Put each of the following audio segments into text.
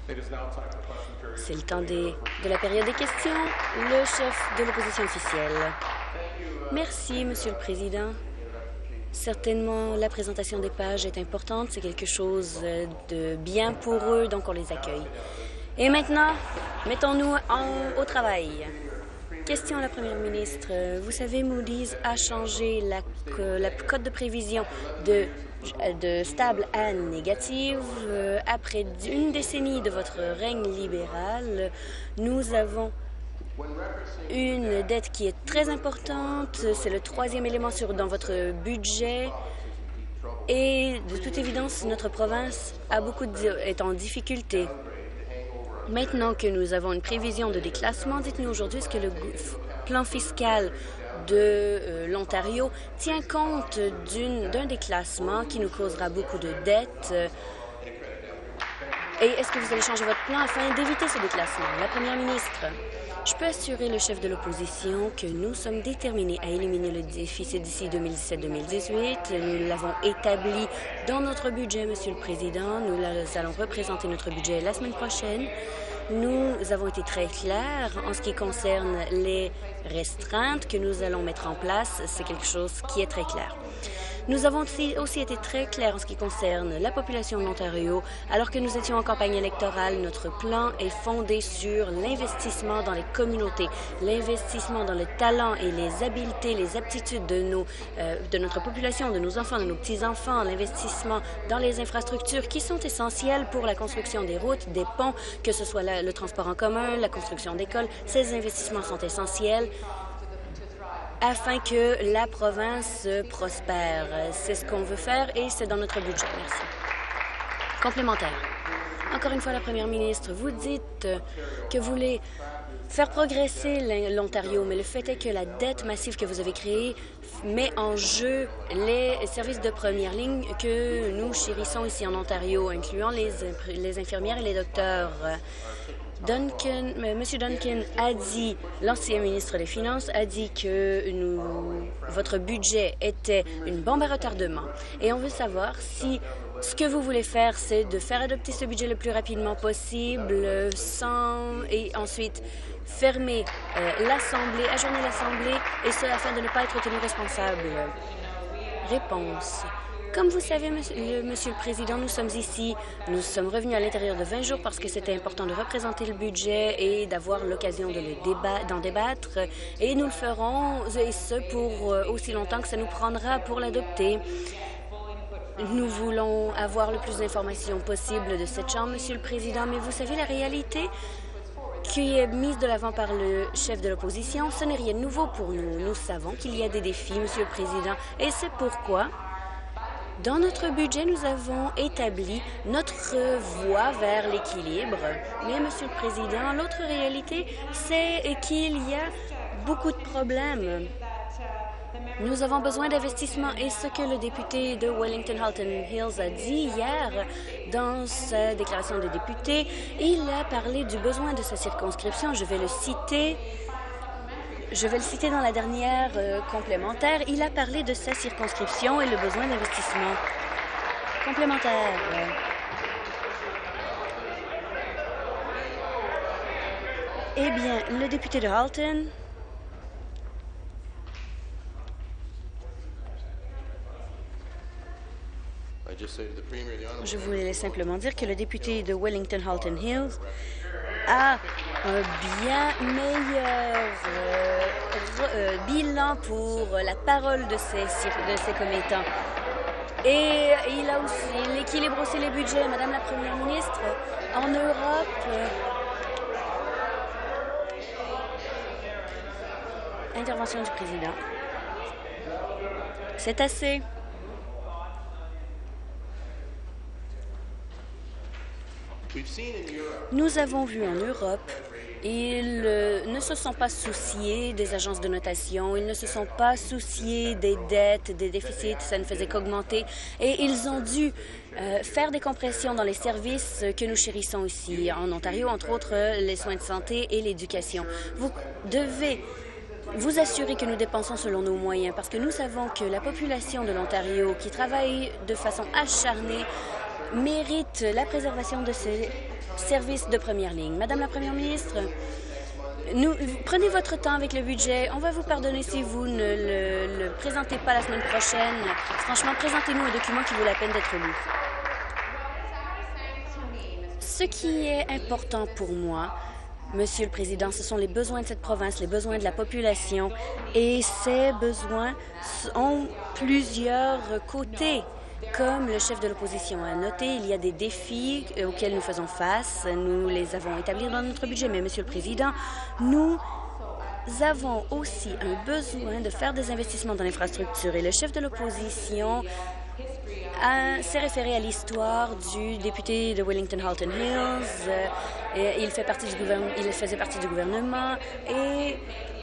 C'est le temps de la période des questions. Le chef de l'opposition officielle. Merci, Monsieur le Président. Certainement, la présentation des pages est importante. C'est quelque chose de bien pour eux, donc on les accueille. Et maintenant, mettons-nous au travail. Question à la Première ministre. Vous savez, Moody's a changé la cote de prévision de stable à négative. Après une décennie de votre règne libéral, nous avons une dette qui est très importante. C'est le troisième élément dans votre budget. Et de toute évidence, notre province est en difficulté. Maintenant que nous avons une prévision de déclassement, dites-nous aujourd'hui, est-ce que le plan fiscal de l'Ontario tient compte d'un déclassement qui nous causera beaucoup de dettes? Et est-ce que vous allez changer votre plan afin d'éviter ce déclassement? La Première ministre, je peux assurer le chef de l'opposition que nous sommes déterminés à éliminer le déficit d'ici 2017-2018. Nous l'avons établi dans notre budget, Monsieur le Président. Nous allons représenter notre budget la semaine prochaine. Nous avons été très clairs en ce qui concerne les restreintes que nous allons mettre en place. C'est quelque chose qui est très clair. Nous avons aussi été très clairs en ce qui concerne la population de l'Ontario. Alors que nous étions en campagne électorale, notre plan est fondé sur l'investissement dans les communautés, l'investissement dans le talent et les habiletés, les aptitudes de notre population, de nos enfants, de nos petits-enfants, l'investissement dans les infrastructures qui sont essentielles pour la construction des routes, des ponts, que ce soit le transport en commun, la construction d'écoles. Ces investissements sont essentiels afin que la province prospère. C'est ce qu'on veut faire et c'est dans notre budget. Merci. Complémentaire. Encore une fois, la Première ministre, vous dites que vous voulez faire progresser l'Ontario, mais le fait est que la dette massive que vous avez créée met en jeu les services de première ligne que nous chérissons ici en Ontario, incluant les infirmières et les docteurs. Monsieur Duncan a dit, l'ancien ministre des Finances a dit que votre budget était une bombe à retardement. Et on veut savoir si ce que vous voulez faire, c'est de faire adopter ce budget le plus rapidement possible et ensuite fermer l'Assemblée, ajourner l'Assemblée, et ce afin de ne pas être tenu responsable. Réponse. Comme vous savez, Monsieur le Président, nous sommes ici. Nous sommes revenus à l'intérieur de 20 jours parce que c'était important de représenter le budget et d'avoir l'occasion d'en débattre. Et nous le ferons, et ce pour aussi longtemps que ça nous prendra pour l'adopter. Nous voulons avoir le plus d'informations possible de cette Chambre, Monsieur le Président, mais vous savez, la réalité qui est mise de l'avant par le chef de l'opposition, ce n'est rien de nouveau pour nous. Nous savons qu'il y a des défis, Monsieur le Président, et c'est pourquoi dans notre budget, nous avons établi notre voie vers l'équilibre. Mais, Monsieur le Président, l'autre réalité, c'est qu'il y a beaucoup de problèmes. Nous avons besoin d'investissement et ce que le député de Wellington-Halton Hills a dit hier dans sa déclaration de député, il a parlé du besoin de sa circonscription. Je vais le citer dans la dernière complémentaire. Il a parlé de sa circonscription et le besoin d'investissement. Complémentaire. Eh bien, le député de Halton... Je voulais simplement dire que le député de Wellington-Halton Hills a un bien meilleur bilan pour la parole de ses commettants. Et il équilibre aussi les budgets. Madame la Première ministre, en Europe... Intervention du président. C'est assez. Nous avons vu en Europe, ils ne se sont pas souciés des agences de notation, ils ne se sont pas souciés des dettes, des déficits, ça ne faisait qu'augmenter. Et ils ont dû faire des compressions dans les services que nous chérissons ici en Ontario, entre autres les soins de santé et l'éducation. Vous devez vous assurer que nous dépensons selon nos moyens, parce que nous savons que la population de l'Ontario qui travaille de façon acharnée méritent la préservation de ces services de première ligne. Madame la Première ministre, prenez votre temps avec le budget. On va vous pardonner si vous ne le présentez pas la semaine prochaine. Franchement, présentez-nous un document qui vaut la peine d'être lu. Ce qui est important pour moi, Monsieur le Président, ce sont les besoins de cette province, les besoins de la population, et ces besoins ont plusieurs côtés. Comme le chef de l'opposition a noté, il y a des défis auxquels nous faisons face. Nous les avons établis dans notre budget, mais Monsieur le Président, nous avons aussi un besoin de faire des investissements dans l'infrastructure. Et le chef de l'opposition s'est référé à l'histoire du député de Wellington-Halton Hills. Il faisait partie du gouvernement et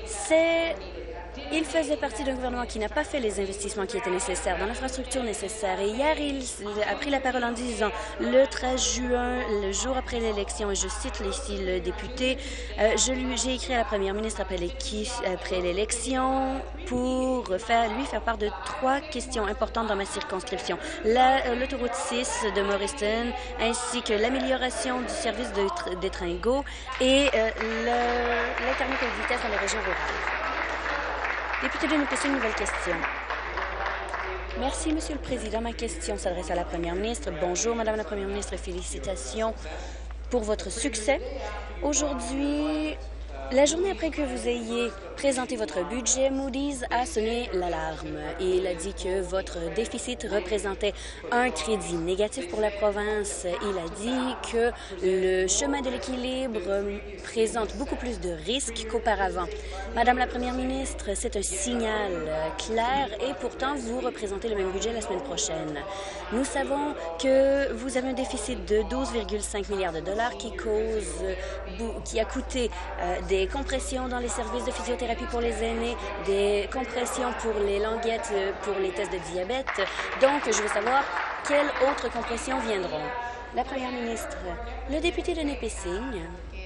il faisait partie d'un gouvernement qui n'a pas fait les investissements qui étaient nécessaires dans l'infrastructure nécessaire. Et hier, il a pris la parole en disant, le 13 juin, le jour après l'élection, et je cite ici le député, j'ai écrit à la première ministre après l'élection pour lui faire part de 3 questions importantes dans ma circonscription. L'autoroute 6 de Morriston, ainsi que l'amélioration du service des trains GO et l'Internet haute vitesse dans les régions rurales. Député de Nipissing, une nouvelle question. Merci, Monsieur le Président. Ma question s'adresse à la Première ministre. Bonjour, Madame la Première ministre, et félicitations pour votre succès. Aujourd'hui, la journée après que vous ayez présenté votre budget, Moody's a sonné l'alarme et il a dit que votre déficit représentait un crédit négatif pour la province. Il a dit que le chemin de l'équilibre présente beaucoup plus de risques qu'auparavant. Madame la Première ministre, c'est un signal clair et pourtant vous représentez le même budget la semaine prochaine. Nous savons que vous avez un déficit de 12,5 milliards de dollars qui a coûté des compressions dans les services de physiothérapie pour les aînés, des compressions pour les languettes pour les tests de diabète. Donc, je veux savoir quelles autres compressions viendront. La Première ministre, le député de Nipissing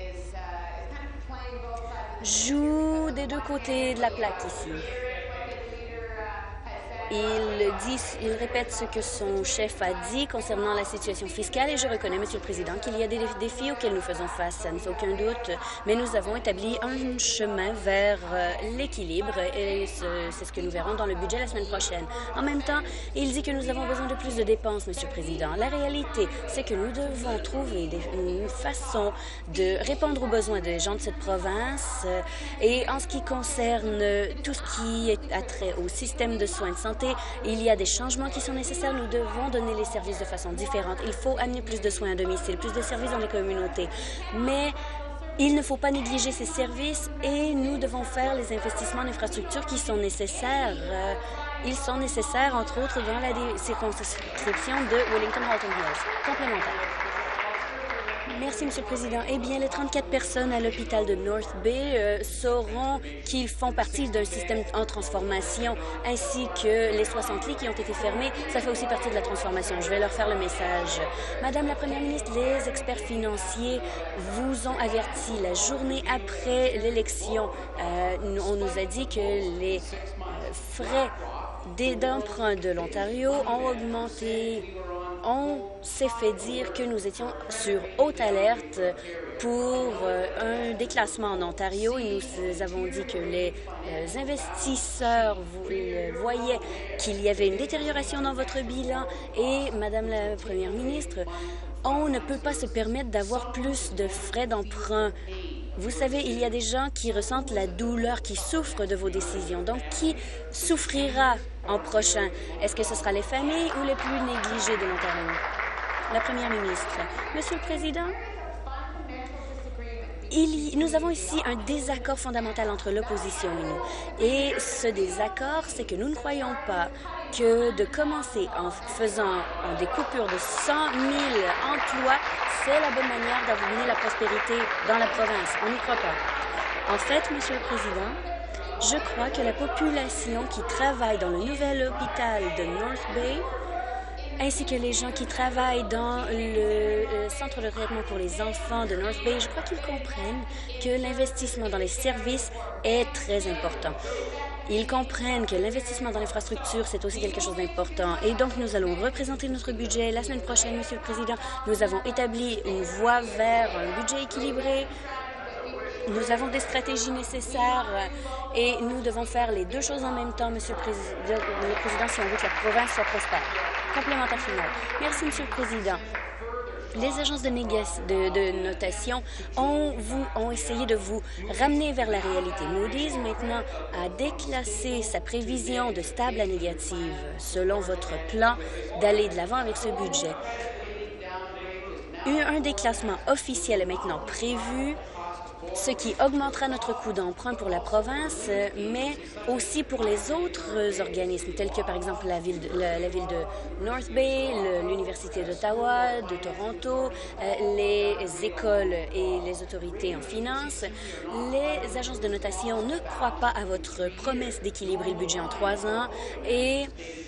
joue des deux côtés de la plaque ici. Il répète ce que son chef a dit concernant la situation fiscale et je reconnais, Monsieur le Président, qu'il y a des défis auxquels nous faisons face, ça ne fait aucun doute, mais nous avons établi un chemin vers l'équilibre et c'est ce que nous verrons dans le budget la semaine prochaine. En même temps, il dit que nous avons besoin de plus de dépenses, Monsieur le Président. La réalité, c'est que nous devons trouver une façon de répondre aux besoins des gens de cette province et en ce qui concerne tout ce qui a trait au système de soins de santé, il y a des changements qui sont nécessaires. Nous devons donner les services de façon différente. Il faut amener plus de soins à domicile, plus de services dans les communautés. Mais il ne faut pas négliger ces services et nous devons faire les investissements en infrastructure qui sont nécessaires. Ils sont nécessaires, entre autres, dans la circonscription de Wellington-Halton Hills. Complémentaire. Merci, Monsieur le Président. Eh bien, les 34 personnes à l'hôpital de North Bay sauront qu'ils font partie d'un système en transformation, ainsi que les 60 lits qui ont été fermés. Ça fait aussi partie de la transformation. Je vais leur faire le message. Madame la Première ministre, les experts financiers vous ont averti la journée après l'élection. On nous a dit que les frais d'emprunt de l'Ontario ont augmenté. On s'est fait dire que nous étions sur haute alerte pour un déclassement en Ontario et nous avons dit que les investisseurs voyaient qu'il y avait une détérioration dans votre bilan et, Madame la Première ministre, on ne peut pas se permettre d'avoir plus de frais d'emprunt. Vous savez, il y a des gens qui ressentent la douleur, qui souffrent de vos décisions. Donc, qui souffrira en prochain? Est-ce que ce sera les familles ou les plus négligées de l'Ontario? La Première ministre. Monsieur le Président, nous avons ici un désaccord fondamental entre l'opposition et nous. Et ce désaccord, c'est que nous ne croyons pas que de commencer en faisant des coupures de 100 000 emplois, c'est la bonne manière d'amener la prospérité dans la province. On n'y croit pas. En fait, Monsieur le Président, je crois que la population qui travaille dans le nouvel hôpital de North Bay, ainsi que les gens qui travaillent dans le centre de traitement pour les enfants de North Bay, je crois qu'ils comprennent que l'investissement dans les services est très important. Ils comprennent que l'investissement dans l'infrastructure, c'est aussi quelque chose d'important. Et donc, nous allons représenter notre budget. La semaine prochaine, Monsieur le Président, nous avons établi une voie vers un budget équilibré. Nous avons des stratégies nécessaires et nous devons faire les deux choses en même temps, Monsieur le Président, si on veut que la province soit prospère. Complémentaire final. Merci, Monsieur le Président. Les agences de notation ont essayé de vous ramener vers la réalité. Moody's, maintenant, a déclassé sa prévision de stable à négative selon votre plan d'aller de l'avant avec ce budget. Un déclassement officiel est maintenant prévu, ce qui augmentera notre coût d'emprunt pour la province, mais aussi pour les autres organismes, tels que, par exemple, la ville de North Bay, l'Université d'Ottawa, de Toronto, les écoles et les autorités en finance. Les agences de notation ne croient pas à votre promesse d'équilibrer le budget en 3 ans et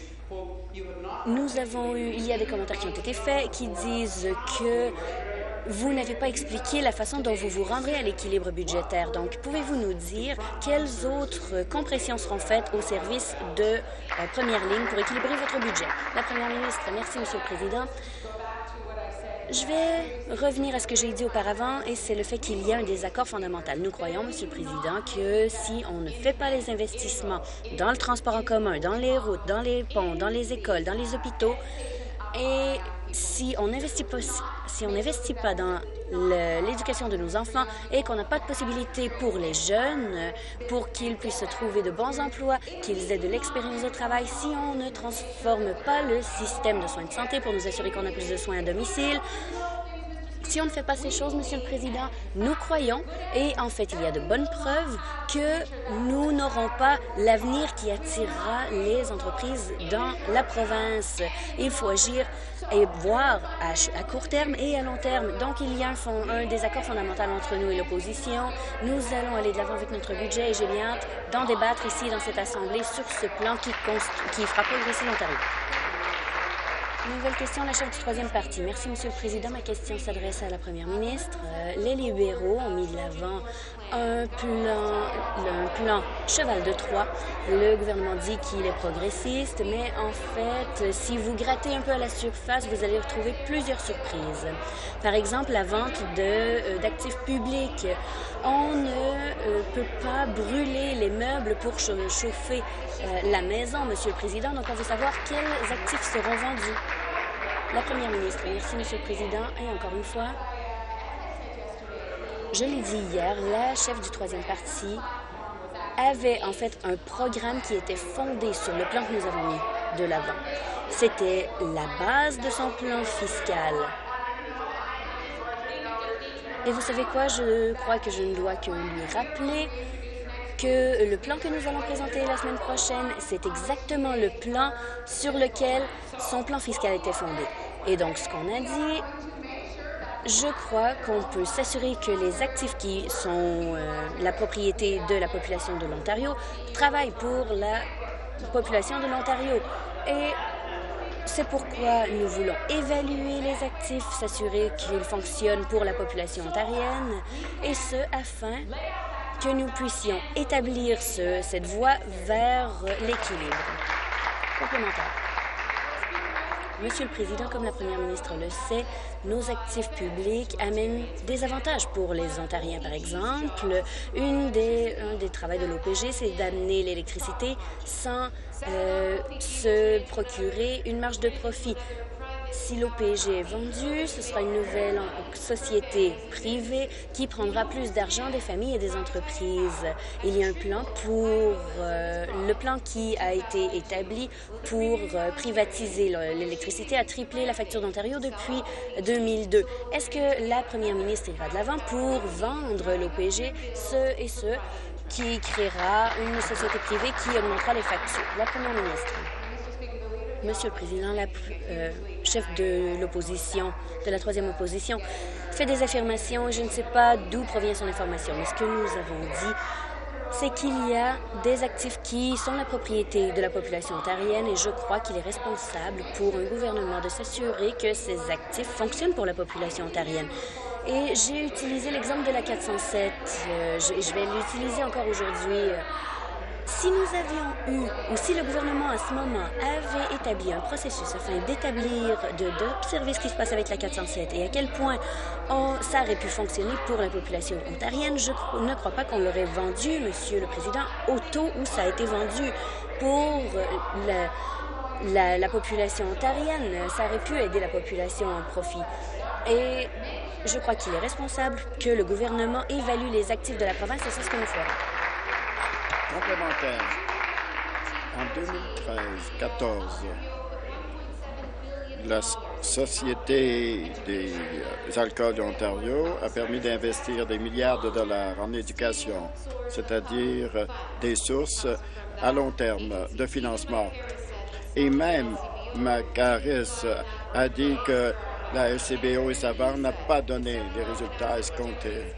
il y a des commentaires qui ont été faits qui disent que vous n'avez pas expliqué la façon dont vous vous rendrez à l'équilibre budgétaire. Donc, pouvez-vous nous dire quelles autres compressions seront faites au service de première ligne pour équilibrer votre budget? La Première ministre, merci, Monsieur le Président. Je vais revenir à ce que j'ai dit auparavant, et c'est le fait qu'il y a un désaccord fondamental. Nous croyons, Monsieur le Président, que si on ne fait pas les investissements dans le transport en commun, dans les routes, dans les ponts, dans les écoles, dans les hôpitaux, et si on n'investit pas dans l'éducation de nos enfants et qu'on n'a pas de possibilité pour les jeunes, pour qu'ils puissent se trouver de bons emplois, qu'ils aient de l'expérience de travail, si on ne transforme pas le système de soins de santé pour nous assurer qu'on a plus de soins à domicile, si on ne fait pas ces choses, Monsieur le Président, nous croyons, et en fait, il y a de bonnes preuves, que nous n'aurons pas l'avenir qui attirera les entreprises dans la province. Il faut agir et voir à court terme et à long terme. Donc, il y a un désaccord fondamental entre nous et l'opposition. Nous allons aller de l'avant avec notre budget et j'ai bien hâte d'en débattre ici dans cette Assemblée sur ce plan qui fera progresser l'Ontario. Nouvelle question, la chef du troisième parti. Merci, Monsieur le Président. Ma question s'adresse à la Première ministre. Les libéraux ont mis de l'avant un plan cheval de Troie. Le gouvernement dit qu'il est progressiste, mais en fait, si vous grattez un peu à la surface, vous allez retrouver plusieurs surprises. Par exemple, la vente d'actifs publics. On ne peut pas brûler les meubles pour chauffer la maison, Monsieur le Président. Donc, on veut savoir quels actifs seront vendus. La Première ministre. Merci, Monsieur le Président. Et encore une fois, je l'ai dit hier, la chef du troisième parti avait en fait un programme qui était fondé sur le plan que nous avons mis de l'avant. C'était la base de son plan fiscal. Et vous savez quoi? Je crois que je ne dois que lui rappeler que le plan que nous allons présenter la semaine prochaine, c'est exactement le plan sur lequel son plan fiscal était fondé. Et donc, ce qu'on a dit, je crois qu'on peut s'assurer que les actifs qui sont la propriété de la population de l'Ontario travaillent pour la population de l'Ontario. Et c'est pourquoi nous voulons évaluer les actifs, s'assurer qu'ils fonctionnent pour la population ontarienne, et ce, afin que nous puissions établir cette voie vers l'équilibre. Complémentaire. Monsieur le Président, comme la Première ministre le sait, nos actifs publics amènent des avantages pour les Ontariens. Par exemple, un des travaux de l'OPG, c'est d'amener l'électricité sans se procurer une marge de profit. Si l'OPG est vendu, ce sera une nouvelle société privée qui prendra plus d'argent des familles et des entreprises. Il y a un plan le plan qui a été établi pour privatiser l'électricité a triplé la facture d'Ontario depuis 2002. Est-ce que la Première ministre ira de l'avant pour vendre l'OPG, ce qui créera une société privée qui augmentera les factures? La Première ministre. Monsieur le Président, la chef de l'opposition, de la troisième opposition, fait des affirmations et je ne sais pas d'où provient son information. Mais ce que nous avons dit, c'est qu'il y a des actifs qui sont la propriété de la population ontarienne et je crois qu'il est responsable pour un gouvernement de s'assurer que ces actifs fonctionnent pour la population ontarienne. Et j'ai utilisé l'exemple de la 407. Je vais l'utiliser encore aujourd'hui. Si nous avions eu, ou si le gouvernement à ce moment avait établi un processus afin d'observer ce qui se passe avec la 407 et à quel point ça aurait pu fonctionner pour la population ontarienne, je ne crois pas qu'on l'aurait vendu, Monsieur le Président, au taux où ça a été vendu pour la population ontarienne. Ça aurait pu aider la population en profit. Et je crois qu'il est responsable que le gouvernement évalue les actifs de la province et c'est ce que nous ferons. Complémentaire. En 2013-14, la Société des alcools de l'Ontario a permis d'investir des milliards de dollars en éducation, c'est-à-dire des sources à long terme de financement. Et même Macaris a dit que la LCBO et Savard n'a pas donné les résultats escomptés.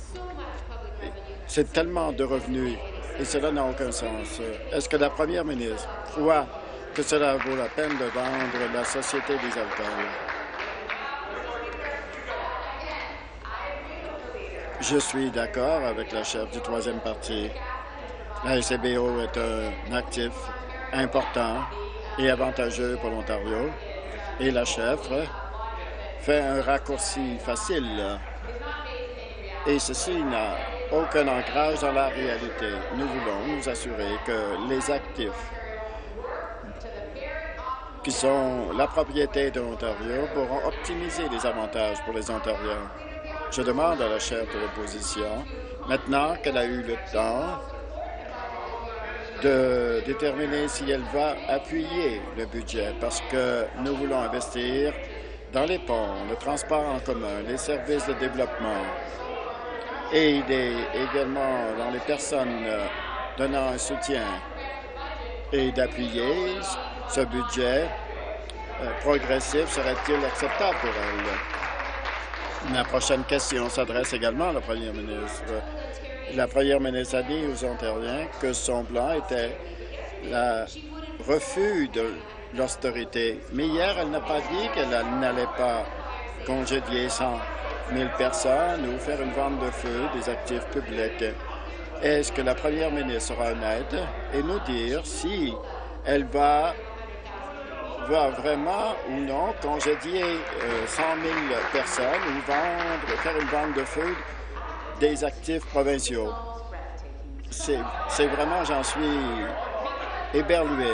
C'est tellement de revenus et cela n'a aucun sens. Est-ce que la première ministre croit que cela vaut la peine de vendre la Société des alcools? Je suis d'accord avec la chef du troisième parti. La LCBO est un actif important et avantageux pour l'Ontario et la chef fait un raccourci facile. Et ceci n'a aucun ancrage dans la réalité. Nous voulons nous assurer que les actifs qui sont la propriété de l'Ontario pourront optimiser les avantages pour les Ontariens. Je demande à la chef de l'opposition, maintenant qu'elle a eu le temps de déterminer si elle va appuyer le budget, parce que nous voulons investir dans les ponts, le transport en commun, les services de développement, et également dans les personnes donnant un soutien et d'appuyer ce budget progressif serait-il acceptable pour elle? Ma prochaine question s'adresse également à la première ministre. La première ministre a dit aux Ontariens que son plan était le refus de l'austérité. Mais hier, elle n'a pas dit qu'elle n'allait pas congédier 100 000 personnes ou faire une vente de feu des actifs publics. Est-ce que la première ministre sera honnête et nous dire si elle va vraiment ou non congédier 100 000 personnes ou faire une vente de feu des actifs provinciaux? C'est vraiment, j'en suis éberlué.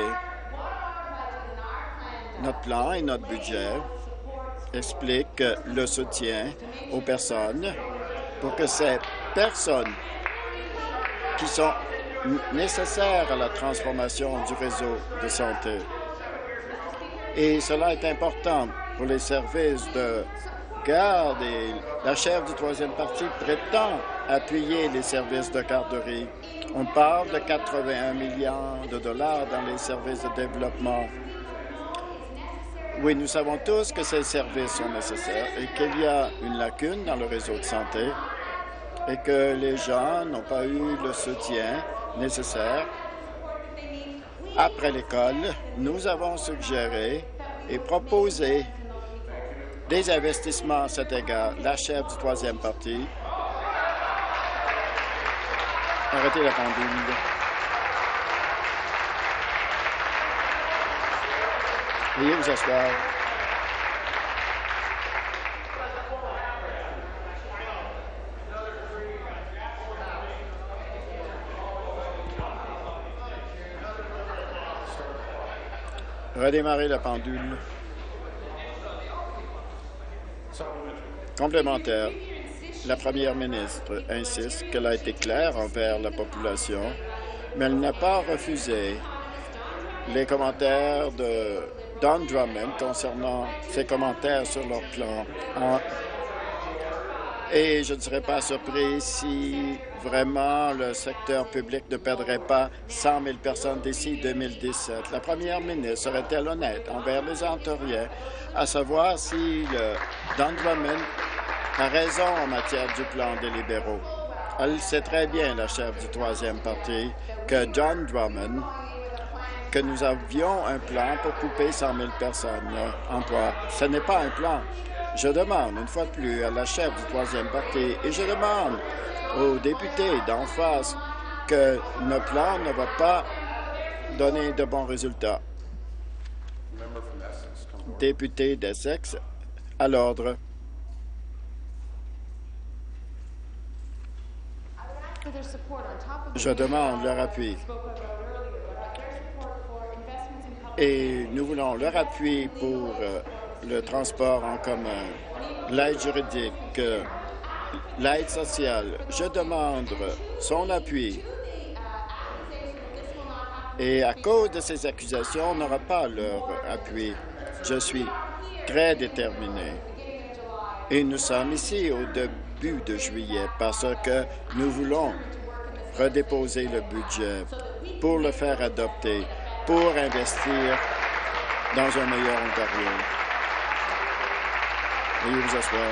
Notre plan et notre budget expliquent le soutien aux personnes pour que ces personnes qui sont nécessaires à la transformation du réseau de santé. Et cela est important pour les services de garde et la chef du troisième parti prétend appuyer les services de garderie. On parle de 81 milliards de dollars dans les services de développement. Oui, nous savons tous que ces services sont nécessaires et qu'il y a une lacune dans le réseau de santé et que les gens n'ont pas eu le soutien nécessaire. Après l'école, nous avons suggéré et proposé des investissements à cet égard. La chef du troisième parti. Arrêtez la pendule. Veuillez vous asseoir. Redémarrer la pendule. Complémentaire. La première ministre insiste qu'elle a été claire envers la population, mais elle n'a pas refusé les commentaires de Don Drummond concernant ses commentaires sur leur plan. Et je ne serais pas surpris si vraiment le secteur public ne perdrait pas 100 000 personnes d'ici 2017. La première ministre serait-elle honnête envers les Ontariens, à savoir si Don Drummond a raison en matière du plan des libéraux? Elle sait très bien, la chef du troisième parti, que Don Drummond, que nous avions un plan pour couper 100 000 personnes emploi. Ce n'est pas un plan. Je demande, une fois de plus, à la chef du troisième parti et je demande aux députés d'en face que nos plans ne vont pas donner de bons résultats. Député d'Essex, à l'ordre. Je demande leur appui. Et nous voulons leur appui pour le transport en commun, l'aide juridique, l'aide sociale. Je demande son appui. Et à cause de ces accusations, on n'aura pas leur appui. Je suis très déterminé. Et nous sommes ici au début de juillet parce que nous voulons redéposer le budget pour le faire adopter, pour investir dans un meilleur Ontario. Veuillez vous asseoir.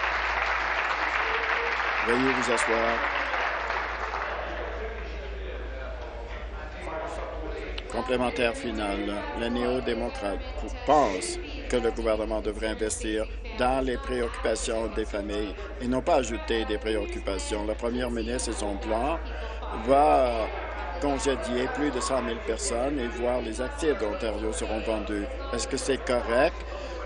Veuillez vous asseoir. Complémentaire final. Les néo-démocrates pensent que le gouvernement devrait investir dans les préoccupations des familles et non pas ajouter des préoccupations. La première ministre et son plan va congédier plus de 100 000 personnes et voir les actifs d'Ontario seront vendus. Est-ce que c'est correct?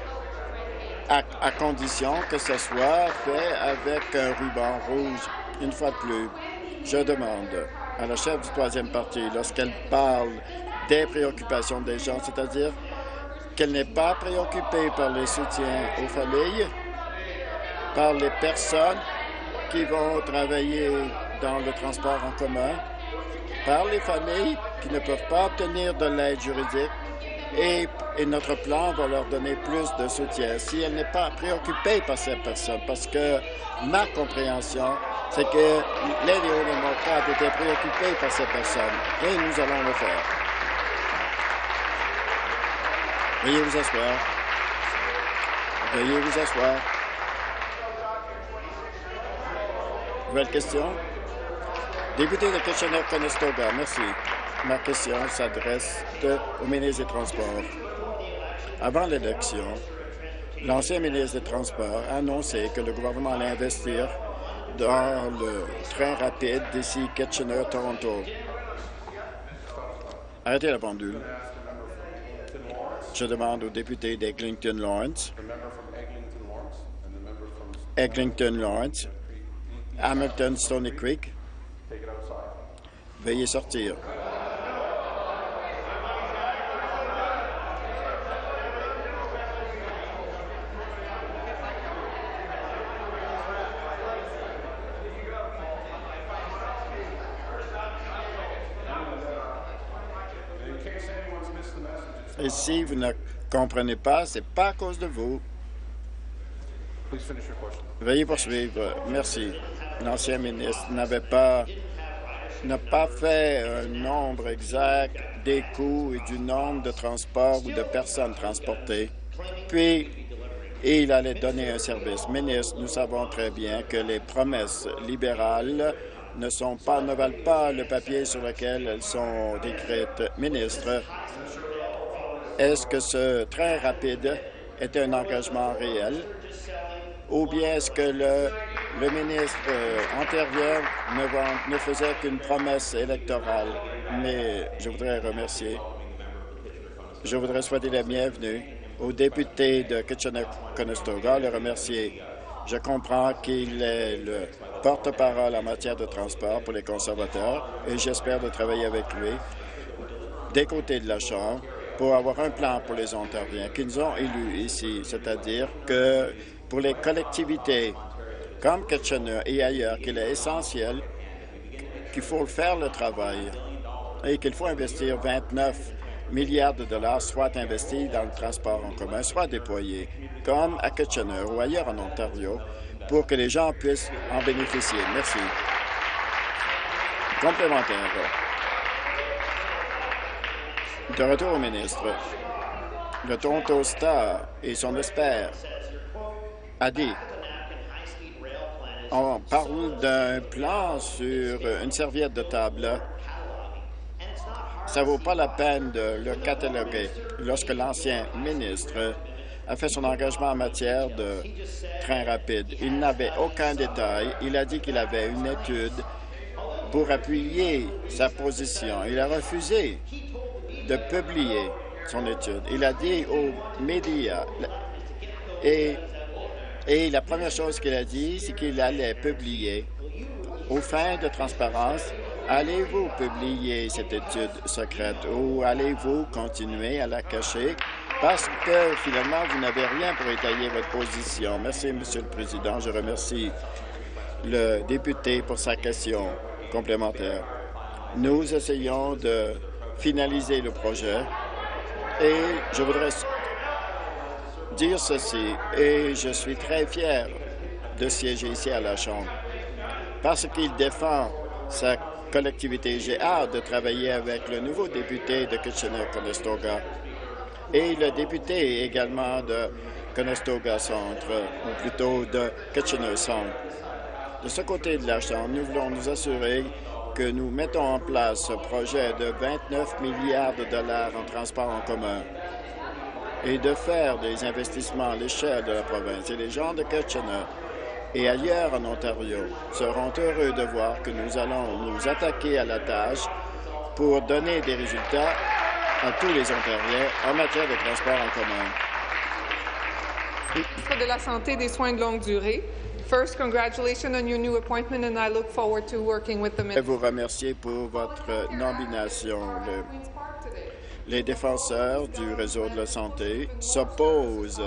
À condition que ce soit fait avec un ruban rouge. Une fois de plus, je demande à la chef du troisième parti, lorsqu'elle parle des préoccupations des gens, c'est-à-dire qu'elle n'est pas préoccupée par les soutiens aux familles, par les personnes qui vont travailler dans le transport en commun, par les familles qui ne peuvent pas obtenir de l'aide juridique et notre plan va leur donner plus de soutien. Si elle n'est pas préoccupée par ces personnes, parce que ma compréhension, c'est que les néo-démocrates étaient préoccupés par ces personnes et nous allons le faire. Veuillez vous asseoir. Veuillez vous asseoir. Nouvelle question? Député de Kitchener-Conestoga, merci. Ma question s'adresse au ministre des Transports. Avant l'élection, l'ancien ministre des Transports a annoncé que le gouvernement allait investir dans le train rapide d'ici Kitchener-Toronto. Arrêtez la pendule. Je demande au député d'Eglinton-Lawrence, Eglinton-Lawrence, Hamilton-Stony Creek, veuillez sortir. Et si vous ne comprenez pas, ce n'est pas à cause de vous. Veuillez poursuivre. Merci. L'ancien ministre n'a pas fait un nombre exact des coûts et du nombre de transports ou de personnes transportées. Puis, il allait donner un service. Ministre, nous savons très bien que les promesses libérales ne valent pas le papier sur lequel elles sont décrites. Ministre, est-ce que ce train rapide était un engagement réel ou bien est-ce que le ministre antérieur ne faisait qu'une promesse électorale? Mais je voudrais remercier. Je voudrais souhaiter la bienvenue au député de Kitchener-Conestoga, le remercier. Je comprends qu'il est le porte-parole en matière de transport pour les conservateurs et j'espère de travailler avec lui des côtés de la Chambre pour avoir un plan pour les Ontariens qui nous ont élus ici, c'est-à-dire que pour les collectivités comme Kitchener et ailleurs, qu'il est essentiel qu'il faut faire le travail et qu'il faut investir 29 milliards de dollars, soit investis dans le transport en commun, soit déployés, comme à Kitchener ou ailleurs en Ontario, pour que les gens puissent en bénéficier. Merci. Complémentaire. De retour au ministre, le Toronto Star et son expert a dit on parle d'un plan sur une serviette de table. Ça ne vaut pas la peine de le cataloguer. Lorsque l'ancien ministre a fait son engagement en matière de train rapide, il n'avait aucun détail. Il a dit qu'il avait une étude pour appuyer sa position. Il a refusé de publier son étude. Il a dit aux médias, et la première chose qu'il a dit, c'est qu'il allait publier. Aux fins de transparence, allez-vous publier cette étude secrète ou allez-vous continuer à la cacher parce que finalement, vous n'avez rien pour étayer votre position? Merci, Monsieur le Président. Je remercie le député pour sa question complémentaire. Nous essayons de finaliser le projet et je voudrais dire ceci, et je suis très fier de siéger ici à la Chambre parce qu'il défend sa collectivité. J'ai hâte de travailler avec le nouveau député de Kitchener-Conestoga et le député également de Conestoga Centre, ou plutôt de Kitchener Centre. De ce côté de la Chambre, nous voulons nous assurer que nous mettons en place ce projet de 29 milliards de dollars en transport en commun et de faire des investissements à l'échelle de la province. Et les gens de Kitchener et ailleurs en Ontario seront heureux de voir que nous allons nous attaquer à la tâche pour donner des résultats à tous les Ontariens en matière de transport en commun. Ministre de la Santé et des soins de longue durée. First, congratulations on your new appointment, and I look forward to working with the minister. Je vous remercie pour votre nomination. Les défenseurs du réseau de la santé s'opposent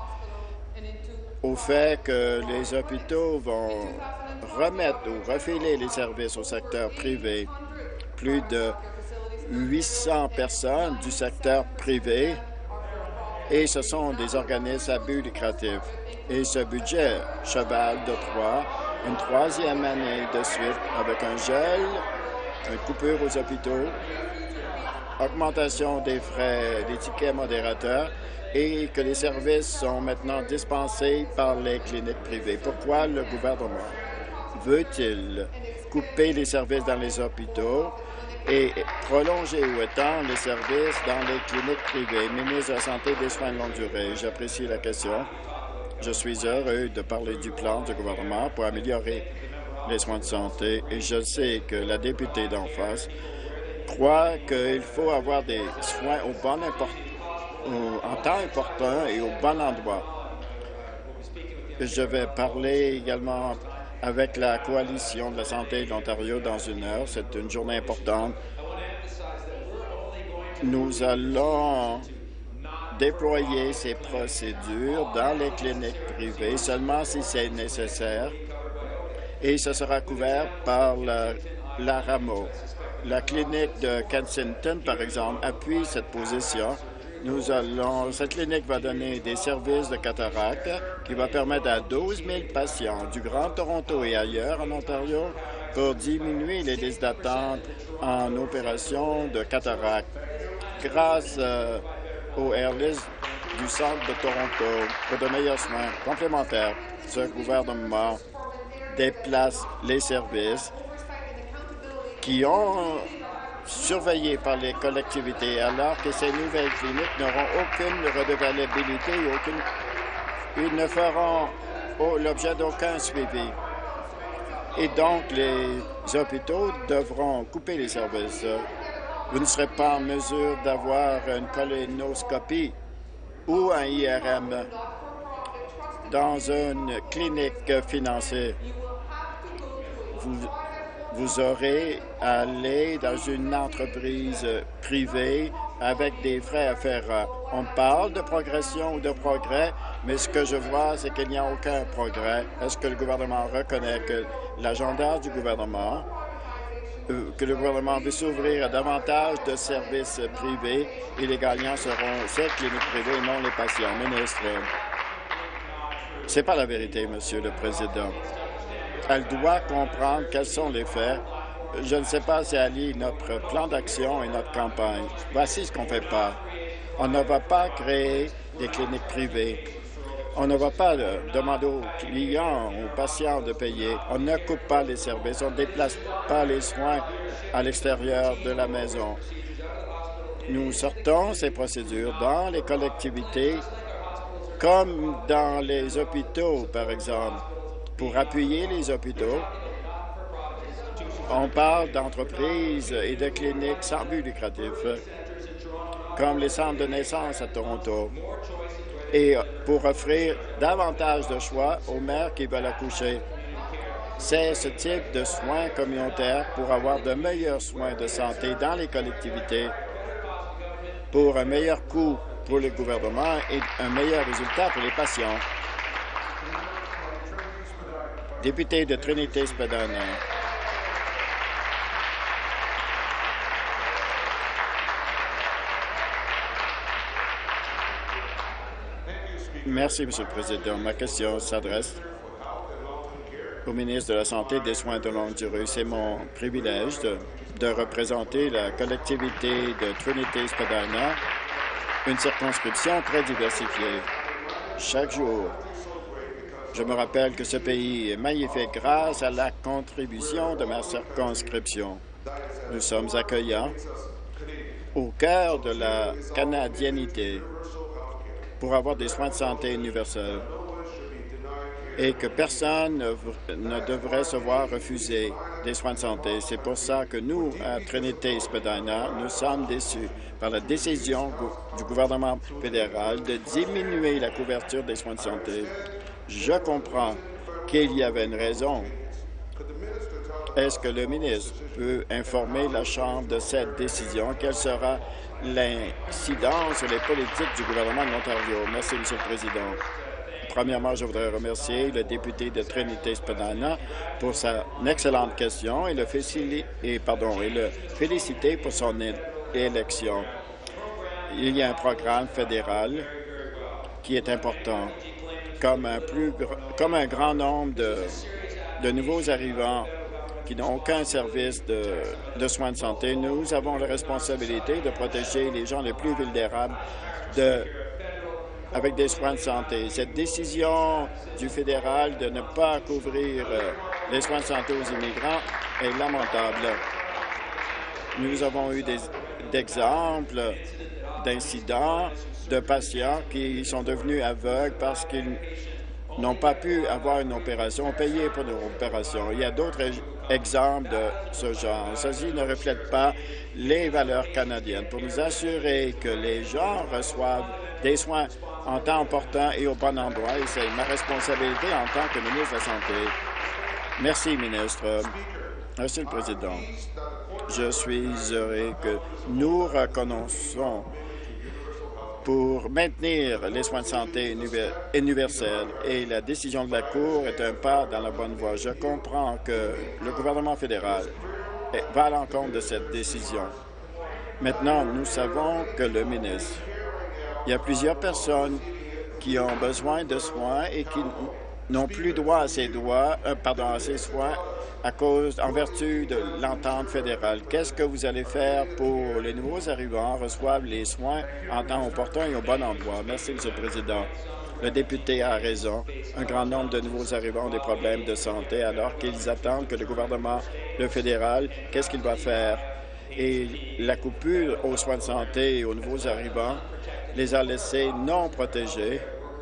au fait que les hôpitaux vont remettre ou refiler les services au secteur privé. Plus de 800 personnes du secteur privé et ce sont des organismes à but lucratif. Et ce budget cheval de Troie, une troisième année de suite avec un gel, une coupure aux hôpitaux, augmentation des frais, des tickets modérateurs et que les services sont maintenant dispensés par les cliniques privées. Pourquoi le gouvernement veut-il couper les services dans les hôpitaux et prolonger ou étendre les services dans les cliniques privées? Ministre de la Santé et des soins de longue durée, j'apprécie la question. Je suis heureux de parler du plan du gouvernement pour améliorer les soins de santé et je sais que la députée d'en face croit qu'il faut avoir des soins en temps important et au bon endroit. Je vais parler également avec la Coalition de la santé de l'Ontario dans une heure. C'est une journée importante. Nous allons déployer ces procédures dans les cliniques privées seulement si c'est nécessaire et ce sera couvert par la RAMO. La clinique de Kensington, par exemple, appuie cette position. Cette clinique va donner des services de cataracte qui va permettre à 12 000 patients du Grand Toronto et ailleurs en Ontario pour diminuer les listes d'attente en opération de cataracte. Grâce au Airlist du centre de Toronto pour de meilleurs soins complémentaires, ce gouvernement déplace les services qui ont surveillés par les collectivités, alors que ces nouvelles cliniques n'auront aucune redevabilité et ils ne feront l'objet d'aucun suivi. Et donc, les hôpitaux devront couper les services. Vous ne serez pas en mesure d'avoir une colonoscopie ou un IRM dans une clinique financée. Vous aurez à aller dans une entreprise privée avec des frais afférents. On parle de progression ou de progrès, mais ce que je vois, c'est qu'il n'y a aucun progrès. Est-ce que le gouvernement reconnaît que l'agenda du gouvernement, que le gouvernement veut s'ouvrir à davantage de services privés et les gagnants seront ces cliniques privées et non les patients? Ministre, c'est pas la vérité, Monsieur le Président. Elle doit comprendre quels sont les faits. Je ne sais pas si elle lit notre plan d'action et notre campagne. Voici ce qu'on ne fait pas. On ne va pas créer des cliniques privées. On ne va pas demander aux clients, aux patients de payer. On ne coupe pas les services. On ne déplace pas les soins à l'extérieur de la maison. Nous sortons ces procédures dans les collectivités comme dans les hôpitaux, par exemple, pour appuyer les hôpitaux On parle d'entreprises et de cliniques sans but lucratif, comme les centres de naissance à Toronto, et pour offrir davantage de choix aux mères qui veulent accoucher. C'est ce type de soins communautaires pour avoir de meilleurs soins de santé dans les collectivités, pour un meilleur coût pour le gouvernement et un meilleur résultat pour les patients. Député de Trinité-Spadina. Merci, Monsieur le Président. Ma question s'adresse au ministre de la Santé et des Soins de longue durée. C'est mon privilège de représenter la collectivité de Trinité-Spadina, une circonscription très diversifiée. Chaque jour, je me rappelle que ce pays est magnifique grâce à la contribution de ma circonscription. Nous sommes accueillants au cœur de la canadiennité pour avoir des soins de santé universels et que personne ne devrait se voir refuser des soins de santé. C'est pour ça que nous, à Trinité-Spadina, nous sommes déçus par la décision du gouvernement fédéral de diminuer la couverture des soins de santé. Je comprends qu'il y avait une raison. Est-ce que le ministre peut informer la Chambre de cette décision? Quelle sera l'incidence sur les politiques du gouvernement de l'Ontario? Merci, M. le Président. Premièrement, je voudrais remercier le député de Trinité-Spadina pour sa excellente question et le féliciter pour son élection. Il y a un programme fédéral qui est important. Comme un grand nombre de nouveaux arrivants qui n'ont aucun service de soins de santé, nous avons la responsabilité de protéger les gens les plus vulnérables avec des soins de santé. Cette décision du fédéral de ne pas couvrir les soins de santé aux immigrants est lamentable. Nous avons eu des exemples d'incidents de patients qui sont devenus aveugles parce qu'ils n'ont pas pu avoir une opération, payer pour leur opération. Il y a d'autres exemples de ce genre. Ceci ne reflète pas les valeurs canadiennes. Pour nous assurer que les gens reçoivent des soins en temps important et au bon endroit, et c'est ma responsabilité en tant que ministre de la Santé. Merci, ministre. Monsieur le Président, je suis heureux que nous reconnaissons pour maintenir les soins de santé universels et la décision de la Cour est un pas dans la bonne voie. Je comprends que le gouvernement fédéral va à l'encontre de cette décision. Maintenant, nous savons que le ministre, il y a plusieurs personnes qui ont besoin de soins et qui n'ont plus droit à ces soins en vertu de l'entente fédérale. Qu'est-ce que vous allez faire pour les nouveaux arrivants reçoivent les soins en temps opportun et au bon endroit? Merci, M. le Président. Le député a raison. Un grand nombre de nouveaux arrivants ont des problèmes de santé alors qu'ils attendent que le gouvernement, le fédéral, qu'est-ce qu'il va faire? Et la coupure aux soins de santé et aux nouveaux arrivants les a laissés non protégés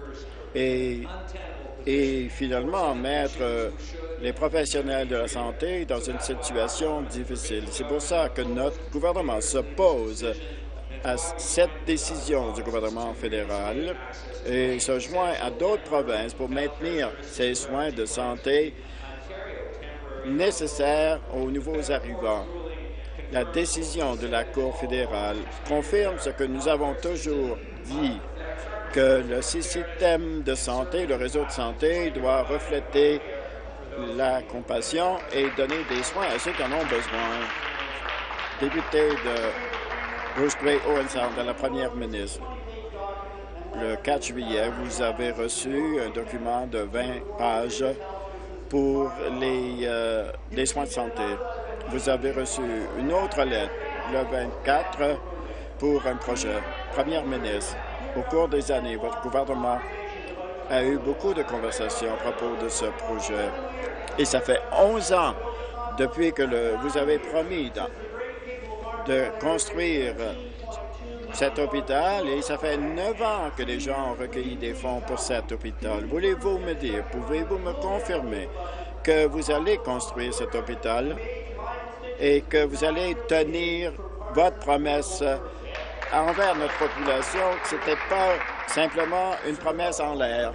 et finalement mettre les professionnels de la santé dans une situation difficile. C'est pour ça que notre gouvernement s'oppose à cette décision du gouvernement fédéral et se joint à d'autres provinces pour maintenir ces soins de santé nécessaires aux nouveaux arrivants. La décision de la Cour fédérale confirme ce que nous avons toujours dit, que le système de santé, le réseau de santé doit refléter la compassion et donner des soins à ceux qui en ont besoin. Député de Bruce Grey Owen Sound, à la première ministre, le 4 juillet, vous avez reçu un document de 20 pages pour les soins de santé. Vous avez reçu une autre lettre, le 24, pour un projet. Première ministre, au cours des années, votre gouvernement a eu beaucoup de conversations à propos de ce projet. Et ça fait 11 ans depuis que vous avez promis de construire cet hôpital et ça fait 9 ans que les gens ont recueilli des fonds pour cet hôpital. Voulez-vous me dire, pouvez-vous me confirmer que vous allez construire cet hôpital et que vous allez tenir votre promesse envers notre population, que ce n'était pas simplement une promesse en l'air.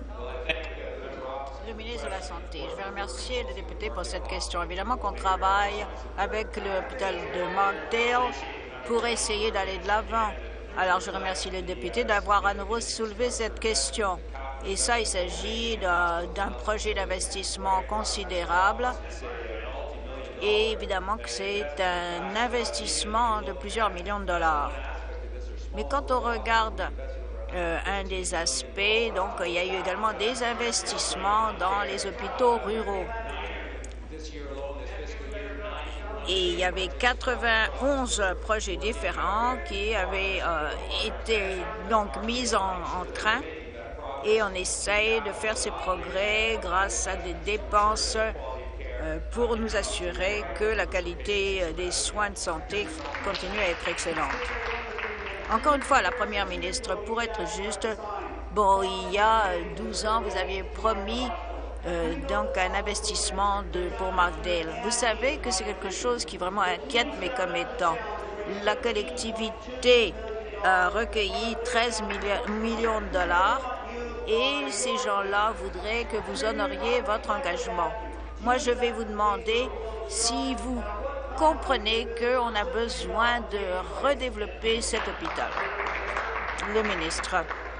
Le ministre de la Santé, je vais remercier le député pour cette question. Évidemment qu'on travaille avec l'hôpital de Markdale pour essayer d'aller de l'avant. Alors, je remercie le député d'avoir à nouveau soulevé cette question. Et ça, il s'agit d'un projet d'investissement considérable. Et évidemment que c'est un investissement de plusieurs millions de dollars. Mais quand on regarde un des aspects, donc il y a eu également des investissements dans les hôpitaux ruraux. Et il y avait 91 projets différents qui avaient été donc mis en train, et on essaye de faire ces progrès grâce à des dépenses pour nous assurer que la qualité des soins de santé continue à être excellente. Encore une fois, la première ministre, pour être juste, bon, il y a 12 ans, vous aviez promis donc un investissement pour Markdale. Vous savez que c'est quelque chose qui vraiment inquiète mes commettants. La collectivité a recueilli 13 millions de dollars et ces gens-là voudraient que vous honoriez votre engagement. Moi, je vais vous demander si vous comprenez qu'on a besoin de redévelopper cet hôpital. Le ministre.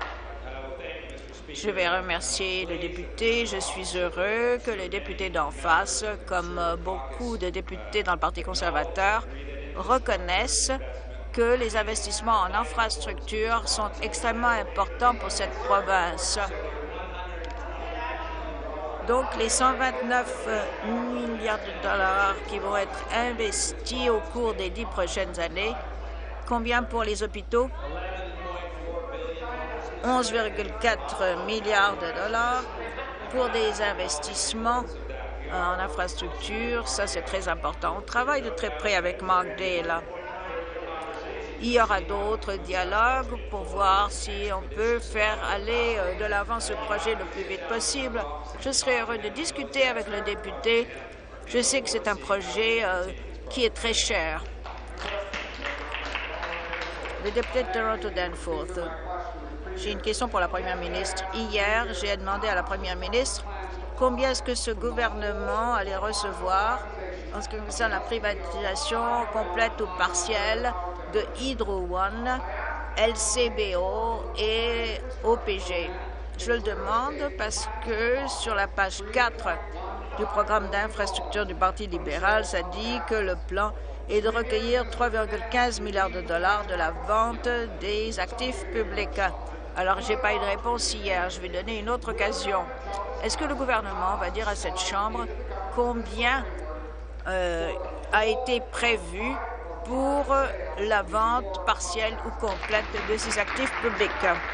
Je vais remercier le député. Je suis heureux que le député d'en face, comme beaucoup de députés dans le Parti conservateur, reconnaissent que les investissements en infrastructure sont extrêmement importants pour cette province. Donc, les 129 milliards de dollars qui vont être investis au cours des 10 prochaines années, combien pour les hôpitaux? 11,4 milliards de dollars pour des investissements en infrastructure. Ça, c'est très important. On travaille de très près avec Markdale. Il y aura d'autres dialogues pour voir si on peut faire aller de l'avant ce projet le plus vite possible. Je serai heureux de discuter avec le député. Je sais que c'est un projet qui est très cher. Le député de Toronto-Danforth. J'ai une question pour la première ministre. Hier, j'ai demandé à la première ministre combien est-ce que ce gouvernement allait recevoir en ce qui concerne la privatisation complète ou partielle de Hydro One, LCBO et OPG. Je le demande parce que sur la page 4 du programme d'infrastructure du Parti libéral, ça dit que le plan est de recueillir 3,15 milliards de dollars de la vente des actifs publics. Alors, je n'ai pas eu de réponse hier. Je vais donner une autre occasion. Est-ce que le gouvernement va dire à cette Chambre combien a été prévu pour la vente partielle ou complète de ces actifs publics?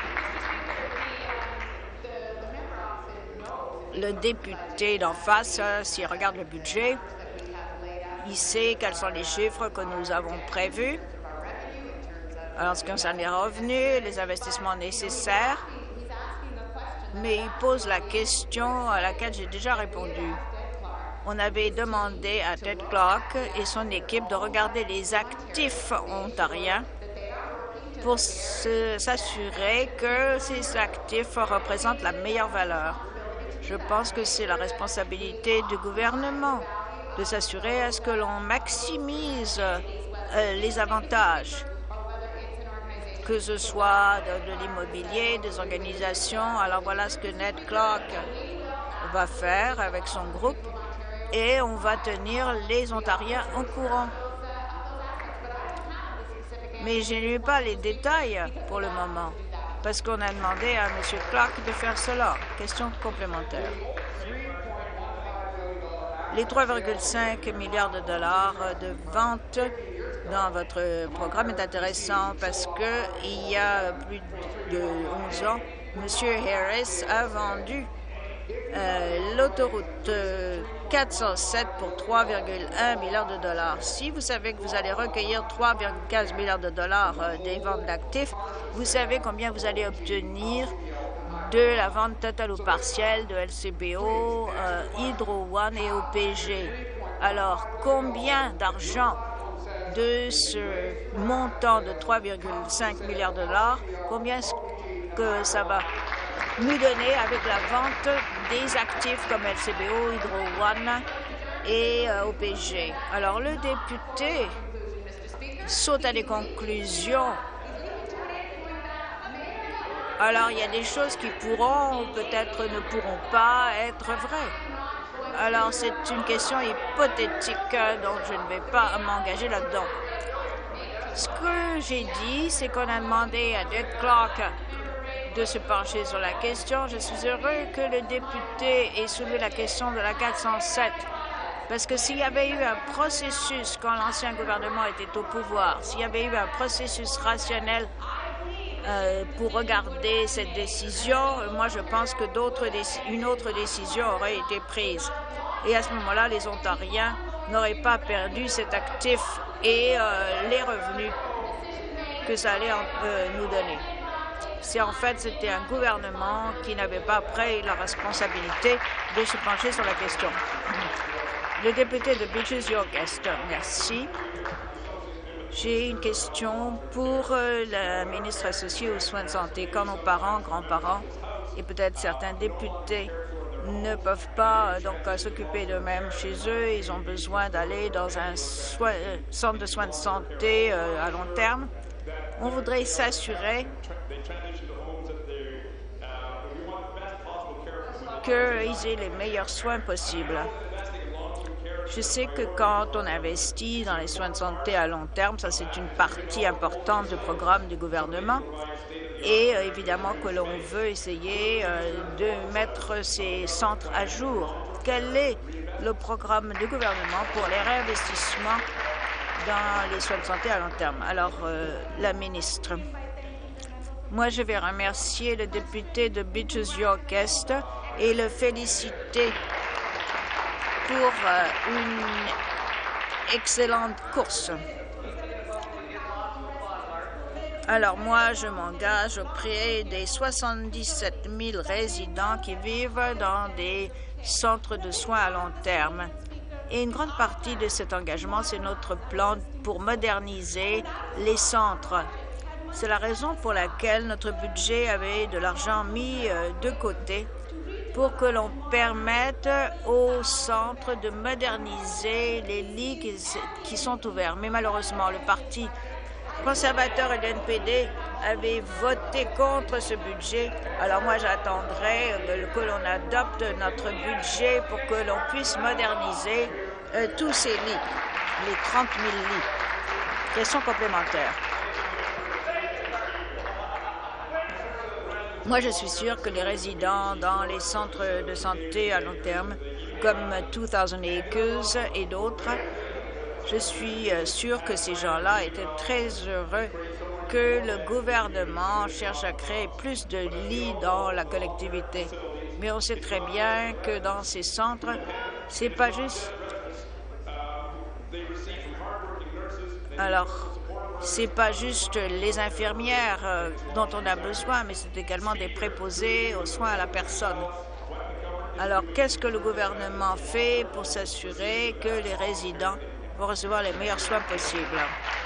Le député d'en face, s'il regarde le budget, il sait quels sont les chiffres que nous avons prévus. En ce qui concerne les revenus, les investissements nécessaires, mais il pose la question à laquelle j'ai déjà répondu. On avait demandé à Ted Clark et son équipe de regarder les actifs ontariens pour s'assurer que ces actifs représentent la meilleure valeur. Je pense que c'est la responsabilité du gouvernement de s'assurer à ce que l'on maximise les avantages, que ce soit de l'immobilier, des organisations. Alors voilà ce que Ned Clark va faire avec son groupe et on va tenir les Ontariens au courant. Mais je n'ai pas les détails pour le moment parce qu'on a demandé à M. Clark de faire cela. Question complémentaire. Les 3,5 milliards de dollars de vente dans votre programme est intéressant parce qu'il y a plus de 11 ans, M. Harris a vendu l'autoroute 407 pour 3,1 milliards de dollars. Si vous savez que vous allez recueillir 3,15 milliards de dollars des ventes d'actifs, vous savez combien vous allez obtenir de la vente totale ou partielle de LCBO, Hydro One et OPG. Alors, combien d'argent de ce montant de 3,5 milliards de dollars, combien est-ce que ça va nous donner avec la vente des actifs comme LCBO, Hydro One et OPG? Alors, le député saute à des conclusions. Alors, il y a des choses qui pourront, peut-être ne pourront pas être vraies. Alors, c'est une question hypothétique, donc je ne vais pas m'engager là-dedans. Ce que j'ai dit, c'est qu'on a demandé à Ed Clark de se pencher sur la question. Je suis heureux que le député ait soulevé la question de la 407. Parce que s'il y avait eu un processus, quand l'ancien gouvernement était au pouvoir, s'il y avait eu un processus rationnel pour regarder cette décision, moi je pense que une autre décision aurait été prise. Et à ce moment-là, les Ontariens n'auraient pas perdu cet actif et les revenus que ça allait nous donner. C'est en fait, c'était un gouvernement qui n'avait pas pris la responsabilité de se pencher sur la question. Le député de Beaches York Est, merci. J'ai une question pour la ministre associée aux soins de santé. Quand nos parents, grands-parents et peut-être certains députés ne peuvent pas s'occuper d'eux-mêmes chez eux, ils ont besoin d'aller dans un centre de soins de santé à long terme. On voudrait s'assurer qu'ils aient les meilleurs soins possibles. Je sais que quand on investit dans les soins de santé à long terme, ça c'est une partie importante du programme du gouvernement et évidemment que l'on veut essayer de mettre ces centres à jour. Quel est le programme du gouvernement pour les réinvestissements dans les soins de santé à long terme? Alors, la ministre. Moi, je vais remercier le député de Beaches York Est et le féliciter pour une excellente course. Alors moi, je m'engage auprès des 77 000 résidents qui vivent dans des centres de soins à long terme. Et une grande partie de cet engagement, c'est notre plan pour moderniser les centres. C'est la raison pour laquelle notre budget avait de l'argent mis de côté pour que l'on permette aux centres de moderniser les lits qui sont ouverts. Mais malheureusement, le Parti conservateur et le NPD avaient voté contre ce budget. Alors moi, j'attendrai que l'on adopte notre budget pour que l'on puisse moderniser tous ces lits, les 30 000 lits. Question complémentaire. Moi, je suis sûre que les résidents dans les centres de santé à long terme, comme 2000 Acres et d'autres, je suis sûre que ces gens-là étaient très heureux que le gouvernement cherche à créer plus de lits dans la collectivité. Mais on sait très bien que dans ces centres, c'est pas juste. Alors, c'est pas juste les infirmières dont on a besoin, mais c'est également des préposés aux soins à la personne. Alors, qu'est-ce que le gouvernement fait pour s'assurer que les résidents vont recevoir les meilleurs soins possibles?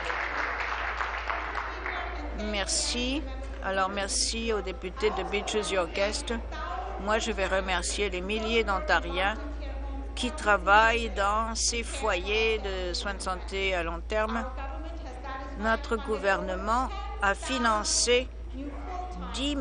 Merci. Alors, merci aux députés de Beaches York Est. Moi, je vais remercier les milliers d'Ontariens qui travaillent dans ces foyers de soins de santé à long terme. Notre gouvernement a financé 10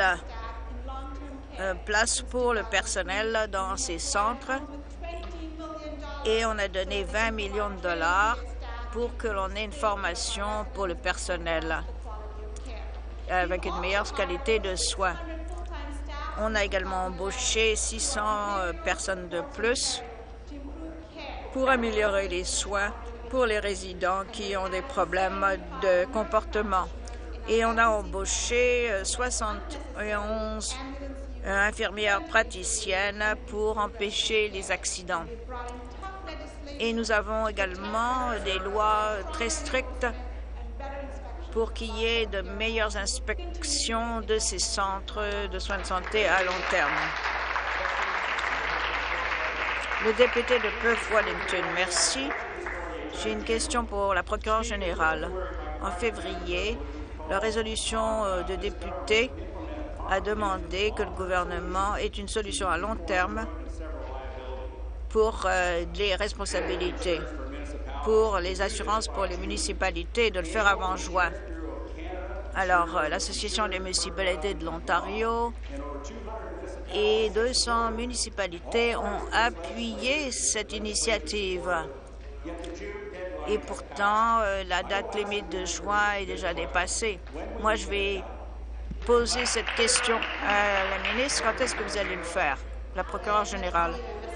000 places pour le personnel dans ces centres et on a donné 20 millions de dollars pour que l'on ait une formation pour le personnel avec une meilleure qualité de soins. On a également embauché 600 personnes de plus pour améliorer les soins pour les résidents qui ont des problèmes de comportement. Et on a embauché 71 infirmières praticiennes pour empêcher les accidents. Et nous avons également des lois très strictes pour qu'il y ait de meilleures inspections de ces centres de soins de santé à long terme. Le député de Perth-Wellington, merci. J'ai une question pour la procureure générale. En février, la résolution de députés a demandé que le gouvernement ait une solution à long terme pour les responsabilités, pour les assurances pour les municipalités, de le faire avant juin. Alors, l'Association des municipalités de l'Ontario et 200 municipalités ont appuyé cette initiative. Et pourtant, la date limite de juin est déjà dépassée. Moi, je vais poser cette question à la ministre. Quand est-ce que vous allez le faire? La procureure générale.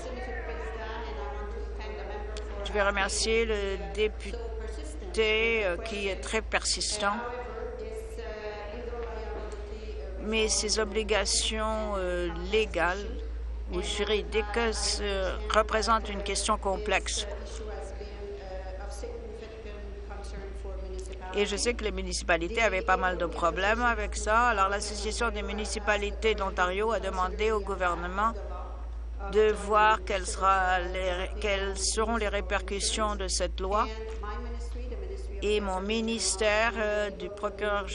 Je vais remercier le député qui est très persistant. Mais ces obligations légales ou juridiques représentent une question complexe. Et je sais que les municipalités avaient pas mal de problèmes avec ça. Alors, l'Association des municipalités de l'Ontario a demandé au gouvernement de voir quelles seront les répercussions de cette loi. Et mon ministère du procureur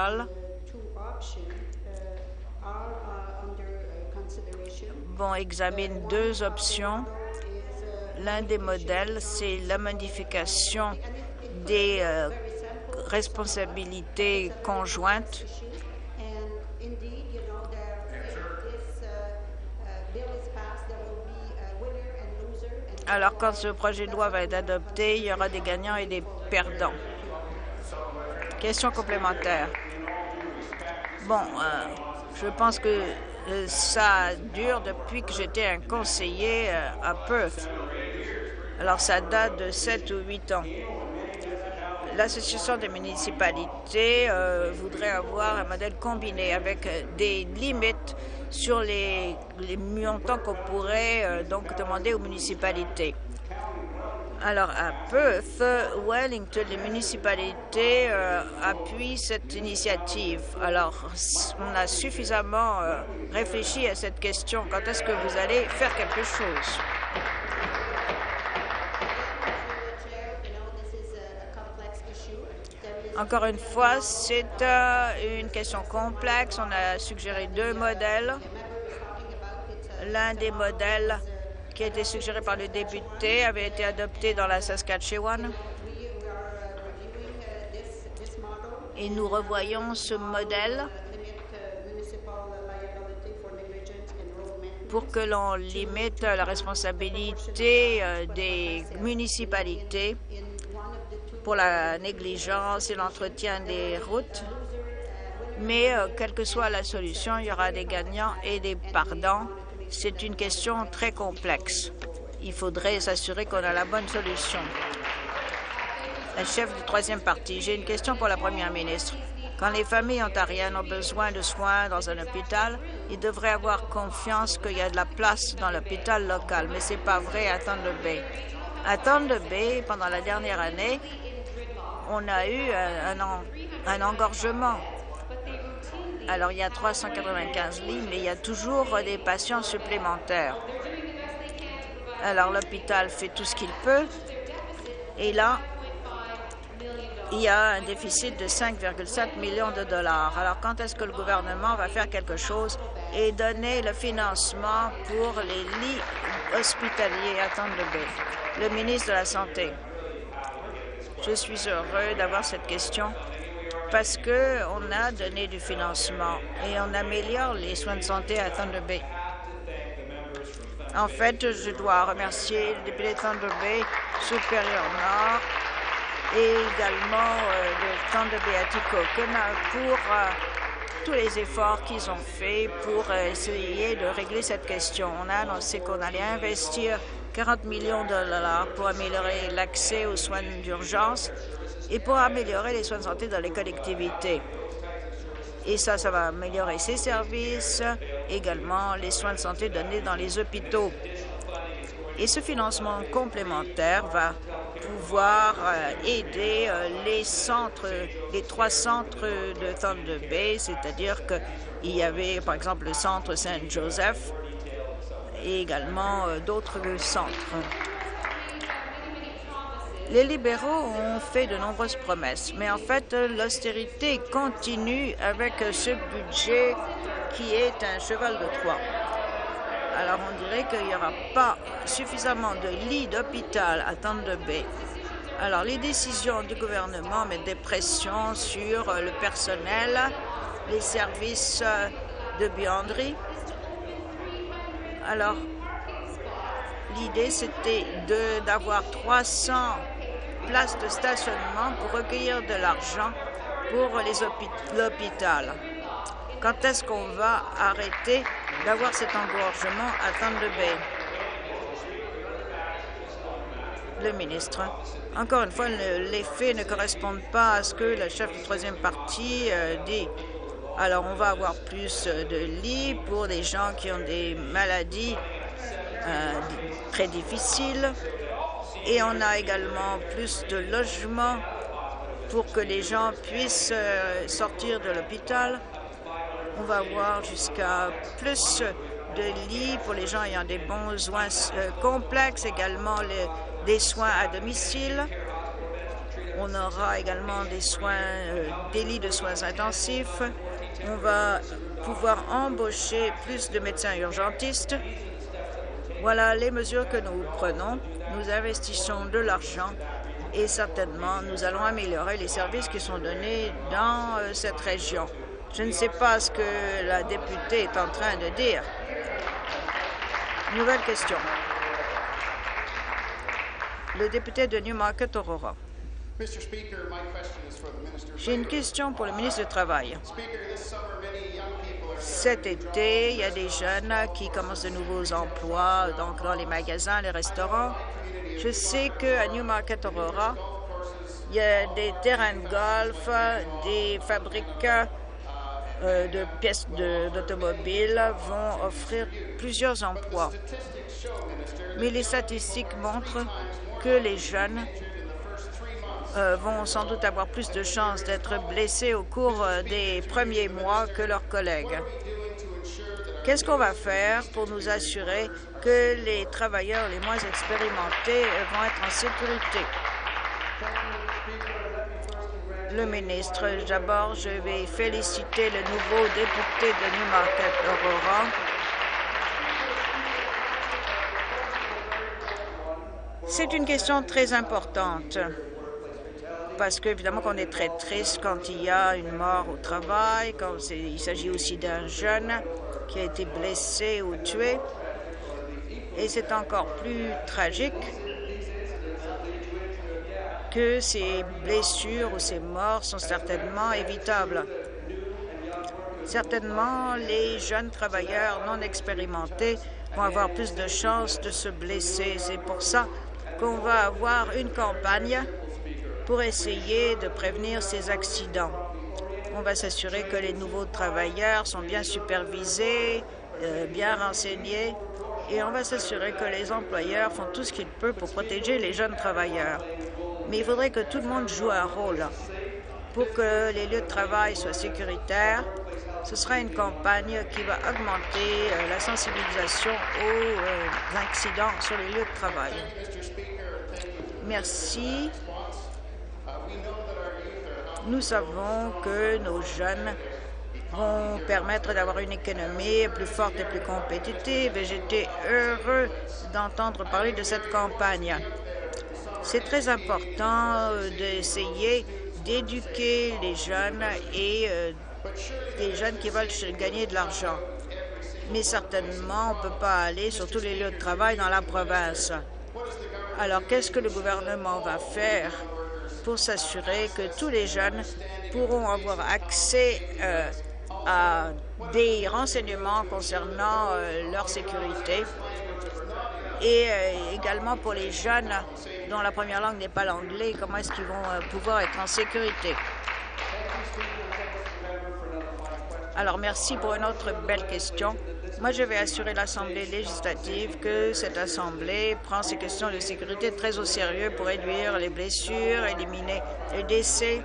examine deux options. L'un des modèles, c'est la modification des responsabilités conjointes. Alors, quand ce projet de loi va être adopté, il y aura des gagnants et des perdants. Question complémentaire. Bon, je pense que ça dure depuis que j'étais un conseiller à Perth. Alors, ça date de 7 ou 8 ans. L'Association des municipalités voudrait avoir un modèle combiné avec des limites sur les montants qu'on pourrait donc demander aux municipalités. Alors, à Perth, Wellington, les municipalités appuient cette initiative. Alors, on a suffisamment réfléchi à cette question. Quand est-ce que vous allez faire quelque chose? Encore une fois, c'est une question complexe. On a suggéré deux modèles. L'un des modèles qui a été suggéré par le député avait été adopté dans la Saskatchewan. Et nous revoyons ce modèle pour que l'on limite la responsabilité des municipalités pour la négligence et l'entretien des routes. Mais quelle que soit la solution, il y aura des gagnants et des perdants. C'est une question très complexe. Il faudrait s'assurer qu'on a la bonne solution. La chef du troisième parti, j'ai une question pour la première ministre. Quand les familles ontariennes ont besoin de soins dans un hôpital, ils devraient avoir confiance qu'il y a de la place dans l'hôpital local. Mais ce n'est pas vrai à Thunder Bay. À Thunder Bay, pendant la dernière année, on a eu un engorgement. Alors, il y a 395 lits, mais il y a toujours des patients supplémentaires. Alors, l'hôpital fait tout ce qu'il peut. Et là, il y a un déficit de 5,7 millions de dollars. Alors, quand est-ce que le gouvernement va faire quelque chose et donner le financement pour les lits hospitaliers à Thunder Bay? Le ministre de la Santé. Je suis heureux d'avoir cette question parce qu'on a donné du financement et on améliore les soins de santé à Thunder Bay. En fait, je dois remercier le député de Thunder Bay, Supérieur Nord, et également le Thunder Bay Atikokan pour tous les efforts qu'ils ont faits pour essayer de régler cette question. On a annoncé qu'on allait investir 40 millions de dollars pour améliorer l'accès aux soins d'urgence et pour améliorer les soins de santé dans les collectivités. Et ça va améliorer ces services, également les soins de santé donnés dans les hôpitaux. Et ce financement complémentaire va pouvoir aider les trois centres de Thunder Bay, c'est-à-dire qu'il y avait, par exemple, le centre Saint-Joseph, et également d'autres centres. Les libéraux ont fait de nombreuses promesses, mais en fait, l'austérité continue avec ce budget qui est un cheval de Troie. Alors, on dirait qu'il n'y aura pas suffisamment de lits d'hôpital à Thunder Bay. Alors, les décisions du gouvernement mettent des pressions sur le personnel, les services de buanderie. Alors, l'idée, c'était d'avoir 300 places de stationnement pour recueillir de l'argent pour l'hôpital. Quand est-ce qu'on va arrêter d'avoir cet engorgement à Thunder Bay? Le ministre. Encore une fois, les faits ne correspondent pas à ce que le chef du troisième parti dit. Alors, on va avoir plus de lits pour les gens qui ont des maladies très difficiles. Et on a également plus de logements pour que les gens puissent sortir de l'hôpital. On va avoir jusqu'à plus de lits pour les gens ayant des besoins complexes, également des soins à domicile. On aura également des lits de soins intensifs. On va pouvoir embaucher plus de médecins urgentistes. Voilà les mesures que nous prenons. Nous investissons de l'argent et certainement nous allons améliorer les services qui sont donnés dans cette région. Je ne sais pas ce que la députée est en train de dire. Nouvelle question. Le député de Newmarket Aurora. J'ai une question pour le ministre du Travail. Cet été, il y a des jeunes qui commencent de nouveaux emplois donc dans les magasins, les restaurants. Je sais qu'à Newmarket Aurora, il y a des terrains de golf, des fabricants de pièces d'automobiles vont offrir plusieurs emplois. Mais les statistiques montrent que les jeunes vont sans doute avoir plus de chances d'être blessés au cours des premiers mois que leurs collègues. Qu'est-ce qu'on va faire pour nous assurer que les travailleurs les moins expérimentés vont être en sécurité? Le ministre, d'abord, je vais féliciter le nouveau député de Newmarket Aurora. C'est une question très importante parce qu'évidemment qu'on est très triste quand il y a une mort au travail, quand il s'agit aussi d'un jeune qui a été blessé ou tué. Et c'est encore plus tragique que ces blessures ou ces morts sont certainement évitables. Certainement, les jeunes travailleurs non expérimentés vont avoir plus de chances de se blesser. C'est pour ça qu'on va avoir une campagne pour essayer de prévenir ces accidents. On va s'assurer que les nouveaux travailleurs sont bien supervisés, bien renseignés, et on va s'assurer que les employeurs font tout ce qu'ils peuvent pour protéger les jeunes travailleurs. Mais il faudrait que tout le monde joue un rôle pour que les lieux de travail soient sécuritaires. Ce sera une campagne qui va augmenter la sensibilisation aux accidents sur les lieux de travail. Merci. Nous savons que nos jeunes vont permettre d'avoir une économie plus forte et plus compétitive, et j'étais heureux d'entendre parler de cette campagne. C'est très important d'essayer d'éduquer les jeunes et des jeunes qui veulent gagner de l'argent. Mais certainement, on ne peut pas aller sur tous les lieux de travail dans la province. Alors, qu'est-ce que le gouvernement va faire pour s'assurer que tous les jeunes pourront avoir accès à des renseignements concernant leur sécurité et également pour les jeunes dont la première langue n'est pas l'anglais, comment est-ce qu'ils vont pouvoir être en sécurité? Alors, merci pour une autre belle question. Moi, je vais assurer l'Assemblée législative que cette Assemblée prend ces questions de sécurité très au sérieux pour réduire les blessures, éliminer les décès.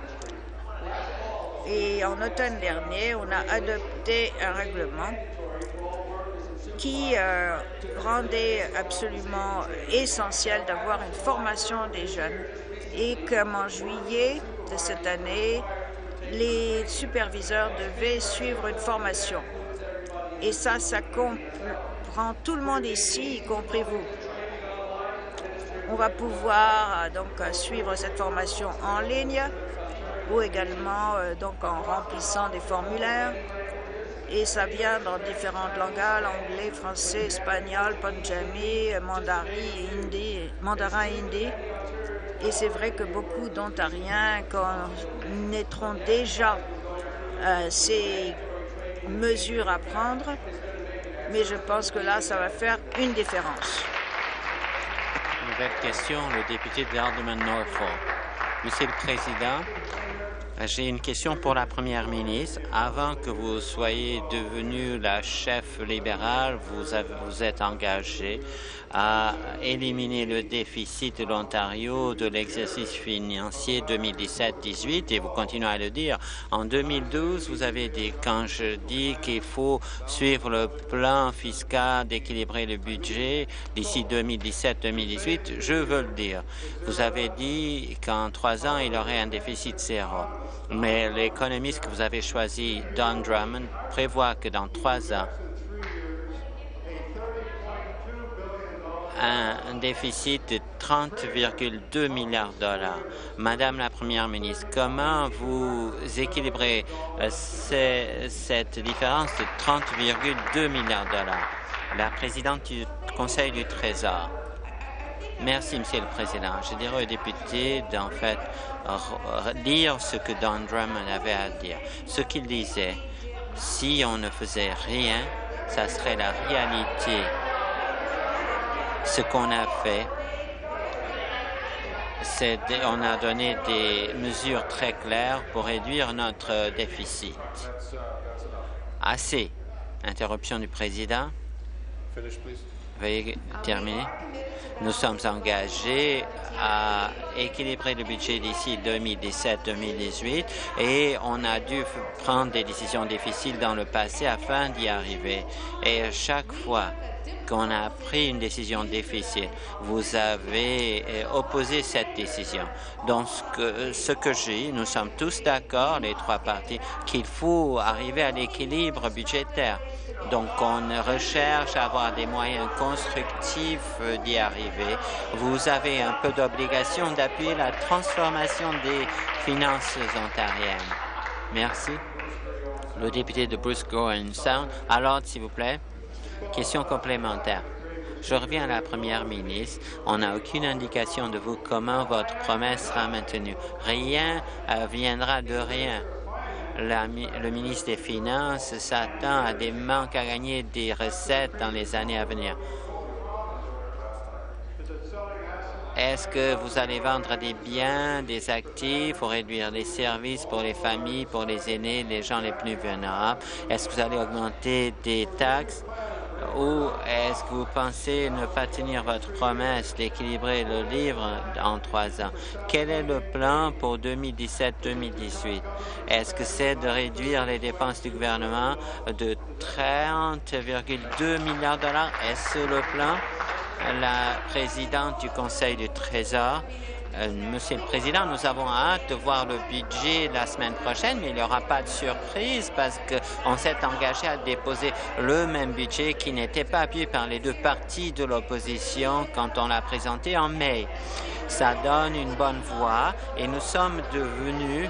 Et en automne dernier, on a adopté un règlement qui rendait absolument essentiel d'avoir une formation des jeunes. Et comme en juillet de cette année, les superviseurs devaient suivre une formation. Et ça comprend tout le monde ici, y compris vous. On va pouvoir suivre cette formation en ligne ou également en remplissant des formulaires. Et ça vient dans différents langages, anglais, français, espagnol, punjabi, mandarin, hindi. Et c'est vrai que beaucoup d'Ontariens connaîtront déjà ces mesures à prendre, mais je pense que là, ça va faire une différence. Nouvelle question, le député d'Alderman Norfolk. Monsieur le Président, j'ai une question pour la Première ministre. Avant que vous soyez devenue la chef libérale, vous êtes engagée à éliminer le déficit de l'Ontario de l'exercice financier 2017-18 et vous continuez à le dire. En 2012, vous avez dit, quand je dis qu'il faut suivre le plan fiscal d'équilibrer le budget d'ici 2017-2018, je veux le dire. Vous avez dit qu'en 3 ans, il y aurait un déficit zéro. Mais l'économiste que vous avez choisi, Don Drummond, prévoit que dans 3 ans, un déficit de 30,2 milliards de dollars. Madame la Première ministre, comment vous équilibrez cette différence de 30,2 milliards de dollars? La présidente du Conseil du Trésor. Merci, Monsieur le Président. Je dirais aux députés d'en fait lire ce que Don Drummond avait à dire. Ce qu'il disait, si on ne faisait rien, ça serait la réalité. Ce qu'on a fait, c'est on a donné des mesures très claires pour réduire notre déficit. Assez. Interruption du président. Veuillez terminer. Nous sommes engagés à équilibrer le budget d'ici 2017-2018 et on a dû prendre des décisions difficiles dans le passé afin d'y arriver. Et chaque fois qu'on a pris une décision difficile, vous avez opposé cette décision. Donc, ce que j'ai, nous sommes tous d'accord, les 3 partis, qu'il faut arriver à l'équilibre budgétaire. Donc, on recherche à avoir des moyens constructifs d'y arriver. Vous avez un peu d'obligation d'appuyer la transformation des finances ontariennes. Merci. Le député de Bruce Grove Sound. À l'ordre, s'il vous plaît. Question complémentaire. Je reviens à la Première ministre. On n'a aucune indication de vous comment votre promesse sera maintenue. Rien viendra de rien. Le ministre des Finances s'attend à des manques à gagner des recettes dans les années à venir. Est-ce que vous allez vendre des biens, des actifs ou réduire les services pour les familles, pour les aînés, les gens les plus vulnérables? Est-ce que vous allez augmenter des taxes? Ou est-ce que vous pensez ne pas tenir votre promesse d'équilibrer le livre en 3 ans? Quel est le plan pour 2017-2018? Est-ce que c'est de réduire les dépenses du gouvernement de 30,2 milliards de dollars? Est-ce le plan? La présidente du Conseil du Trésor. Monsieur le Président, nous avons hâte de voir le budget la semaine prochaine, mais il n'y aura pas de surprise parce qu'on s'est engagé à déposer le même budget qui n'était pas appuyé par les 2 partis de l'opposition quand on l'a présenté en mai. Ça donne une bonne voie et nous sommes devenus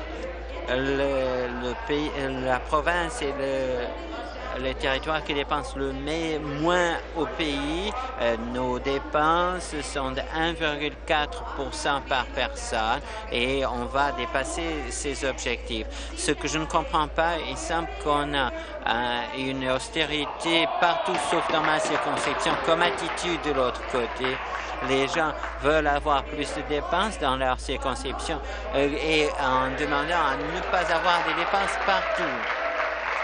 la province et les territoires qui dépensent le moins au pays. Nos dépenses sont de 1,4 % par personne et on va dépasser ces objectifs. Ce que je ne comprends pas, il semble qu'on a une austérité partout sauf dans ma circonscription comme attitude de l'autre côté. Les gens veulent avoir plus de dépenses dans leur circonscription et en demandant à ne pas avoir des dépenses partout.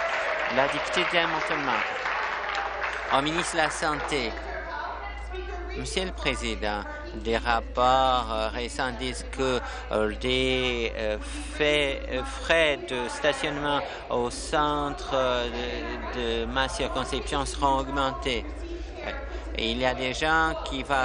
La députée d'Hamilton Mountain. Au ministre de la Santé. Monsieur le Président, des rapports récents disent que des frais de stationnement au centre de ma circonscription seront augmentés. Et il y a des gens qui vont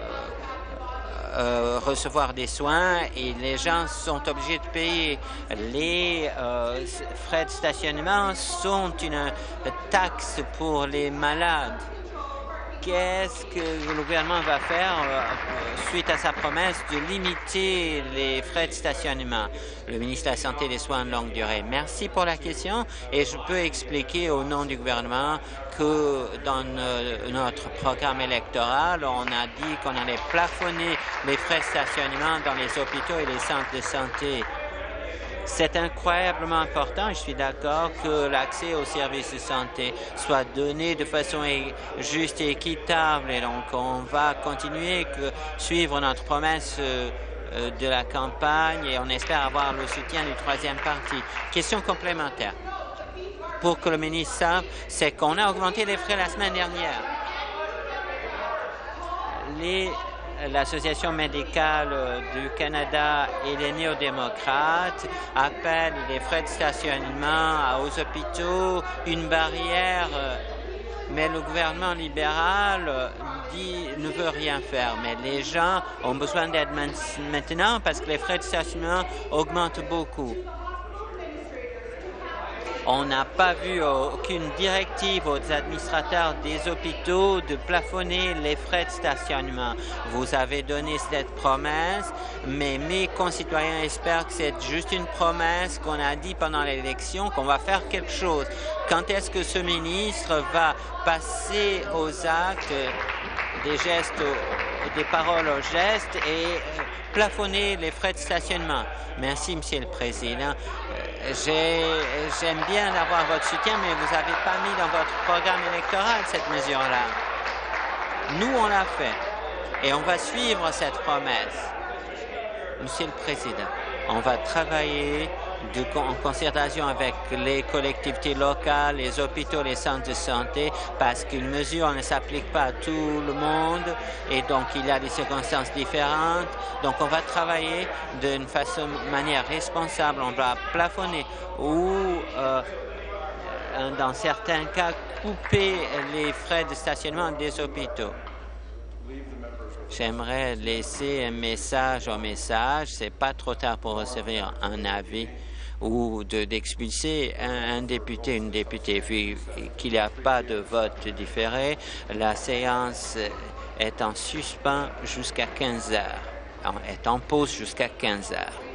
recevoir des soins et les gens sont obligés de payer. Les frais de stationnement sont une taxe pour les malades. Qu'est-ce que le gouvernement va faire suite à sa promesse de limiter les frais de stationnement? Le ministre de la Santé et des Soins de longue durée. Merci pour la question et je peux expliquer au nom du gouvernement que dans notre programme électoral, on a dit qu'on allait plafonner les frais de stationnement dans les hôpitaux et les centres de santé. C'est incroyablement important. Je suis d'accord que l'accès aux services de santé soit donné de façon juste et équitable. Et donc, on va continuer suivre notre promesse de la campagne et on espère avoir le soutien du troisième parti. Question complémentaire. Pour que le ministre sache, c'est qu'on a augmenté les frais la semaine dernière. L'Association médicale du Canada et les néo-démocrates appellent les frais de stationnement aux hôpitaux une barrière, mais le gouvernement libéral ne veut rien faire. Mais les gens ont besoin d'aide maintenant parce que les frais de stationnement augmentent beaucoup. On n'a pas vu aucune directive aux administrateurs des hôpitaux de plafonner les frais de stationnement. Vous avez donné cette promesse, mais mes concitoyens espèrent que c'est juste une promesse qu'on a dit pendant l'élection, qu'on va faire quelque chose. Quand est-ce que ce ministre va passer aux actes, des gestes, des paroles aux gestes et plafonner les frais de stationnement? Merci, Monsieur le Président. J'aime bien avoir votre soutien, mais vous n'avez pas mis dans votre programme électoral cette mesure-là. Nous, on l'a fait et on va suivre cette promesse. Monsieur le Président, on va travailler en concertation avec les collectivités locales, les hôpitaux, les centres de santé, parce qu'une mesure ne s'applique pas à tout le monde et donc il y a des circonstances différentes. Donc on va travailler d'une manière responsable. On va plafonner ou, dans certains cas, couper les frais de stationnement des hôpitaux. J'aimerais laisser un message au message. C'est pas trop tard pour recevoir un avis ou d'expulser un député, une députée. Vu qu'il n'y a pas de vote différé, la séance est en suspens jusqu'à 15 heures. Est en pause jusqu'à 15 heures.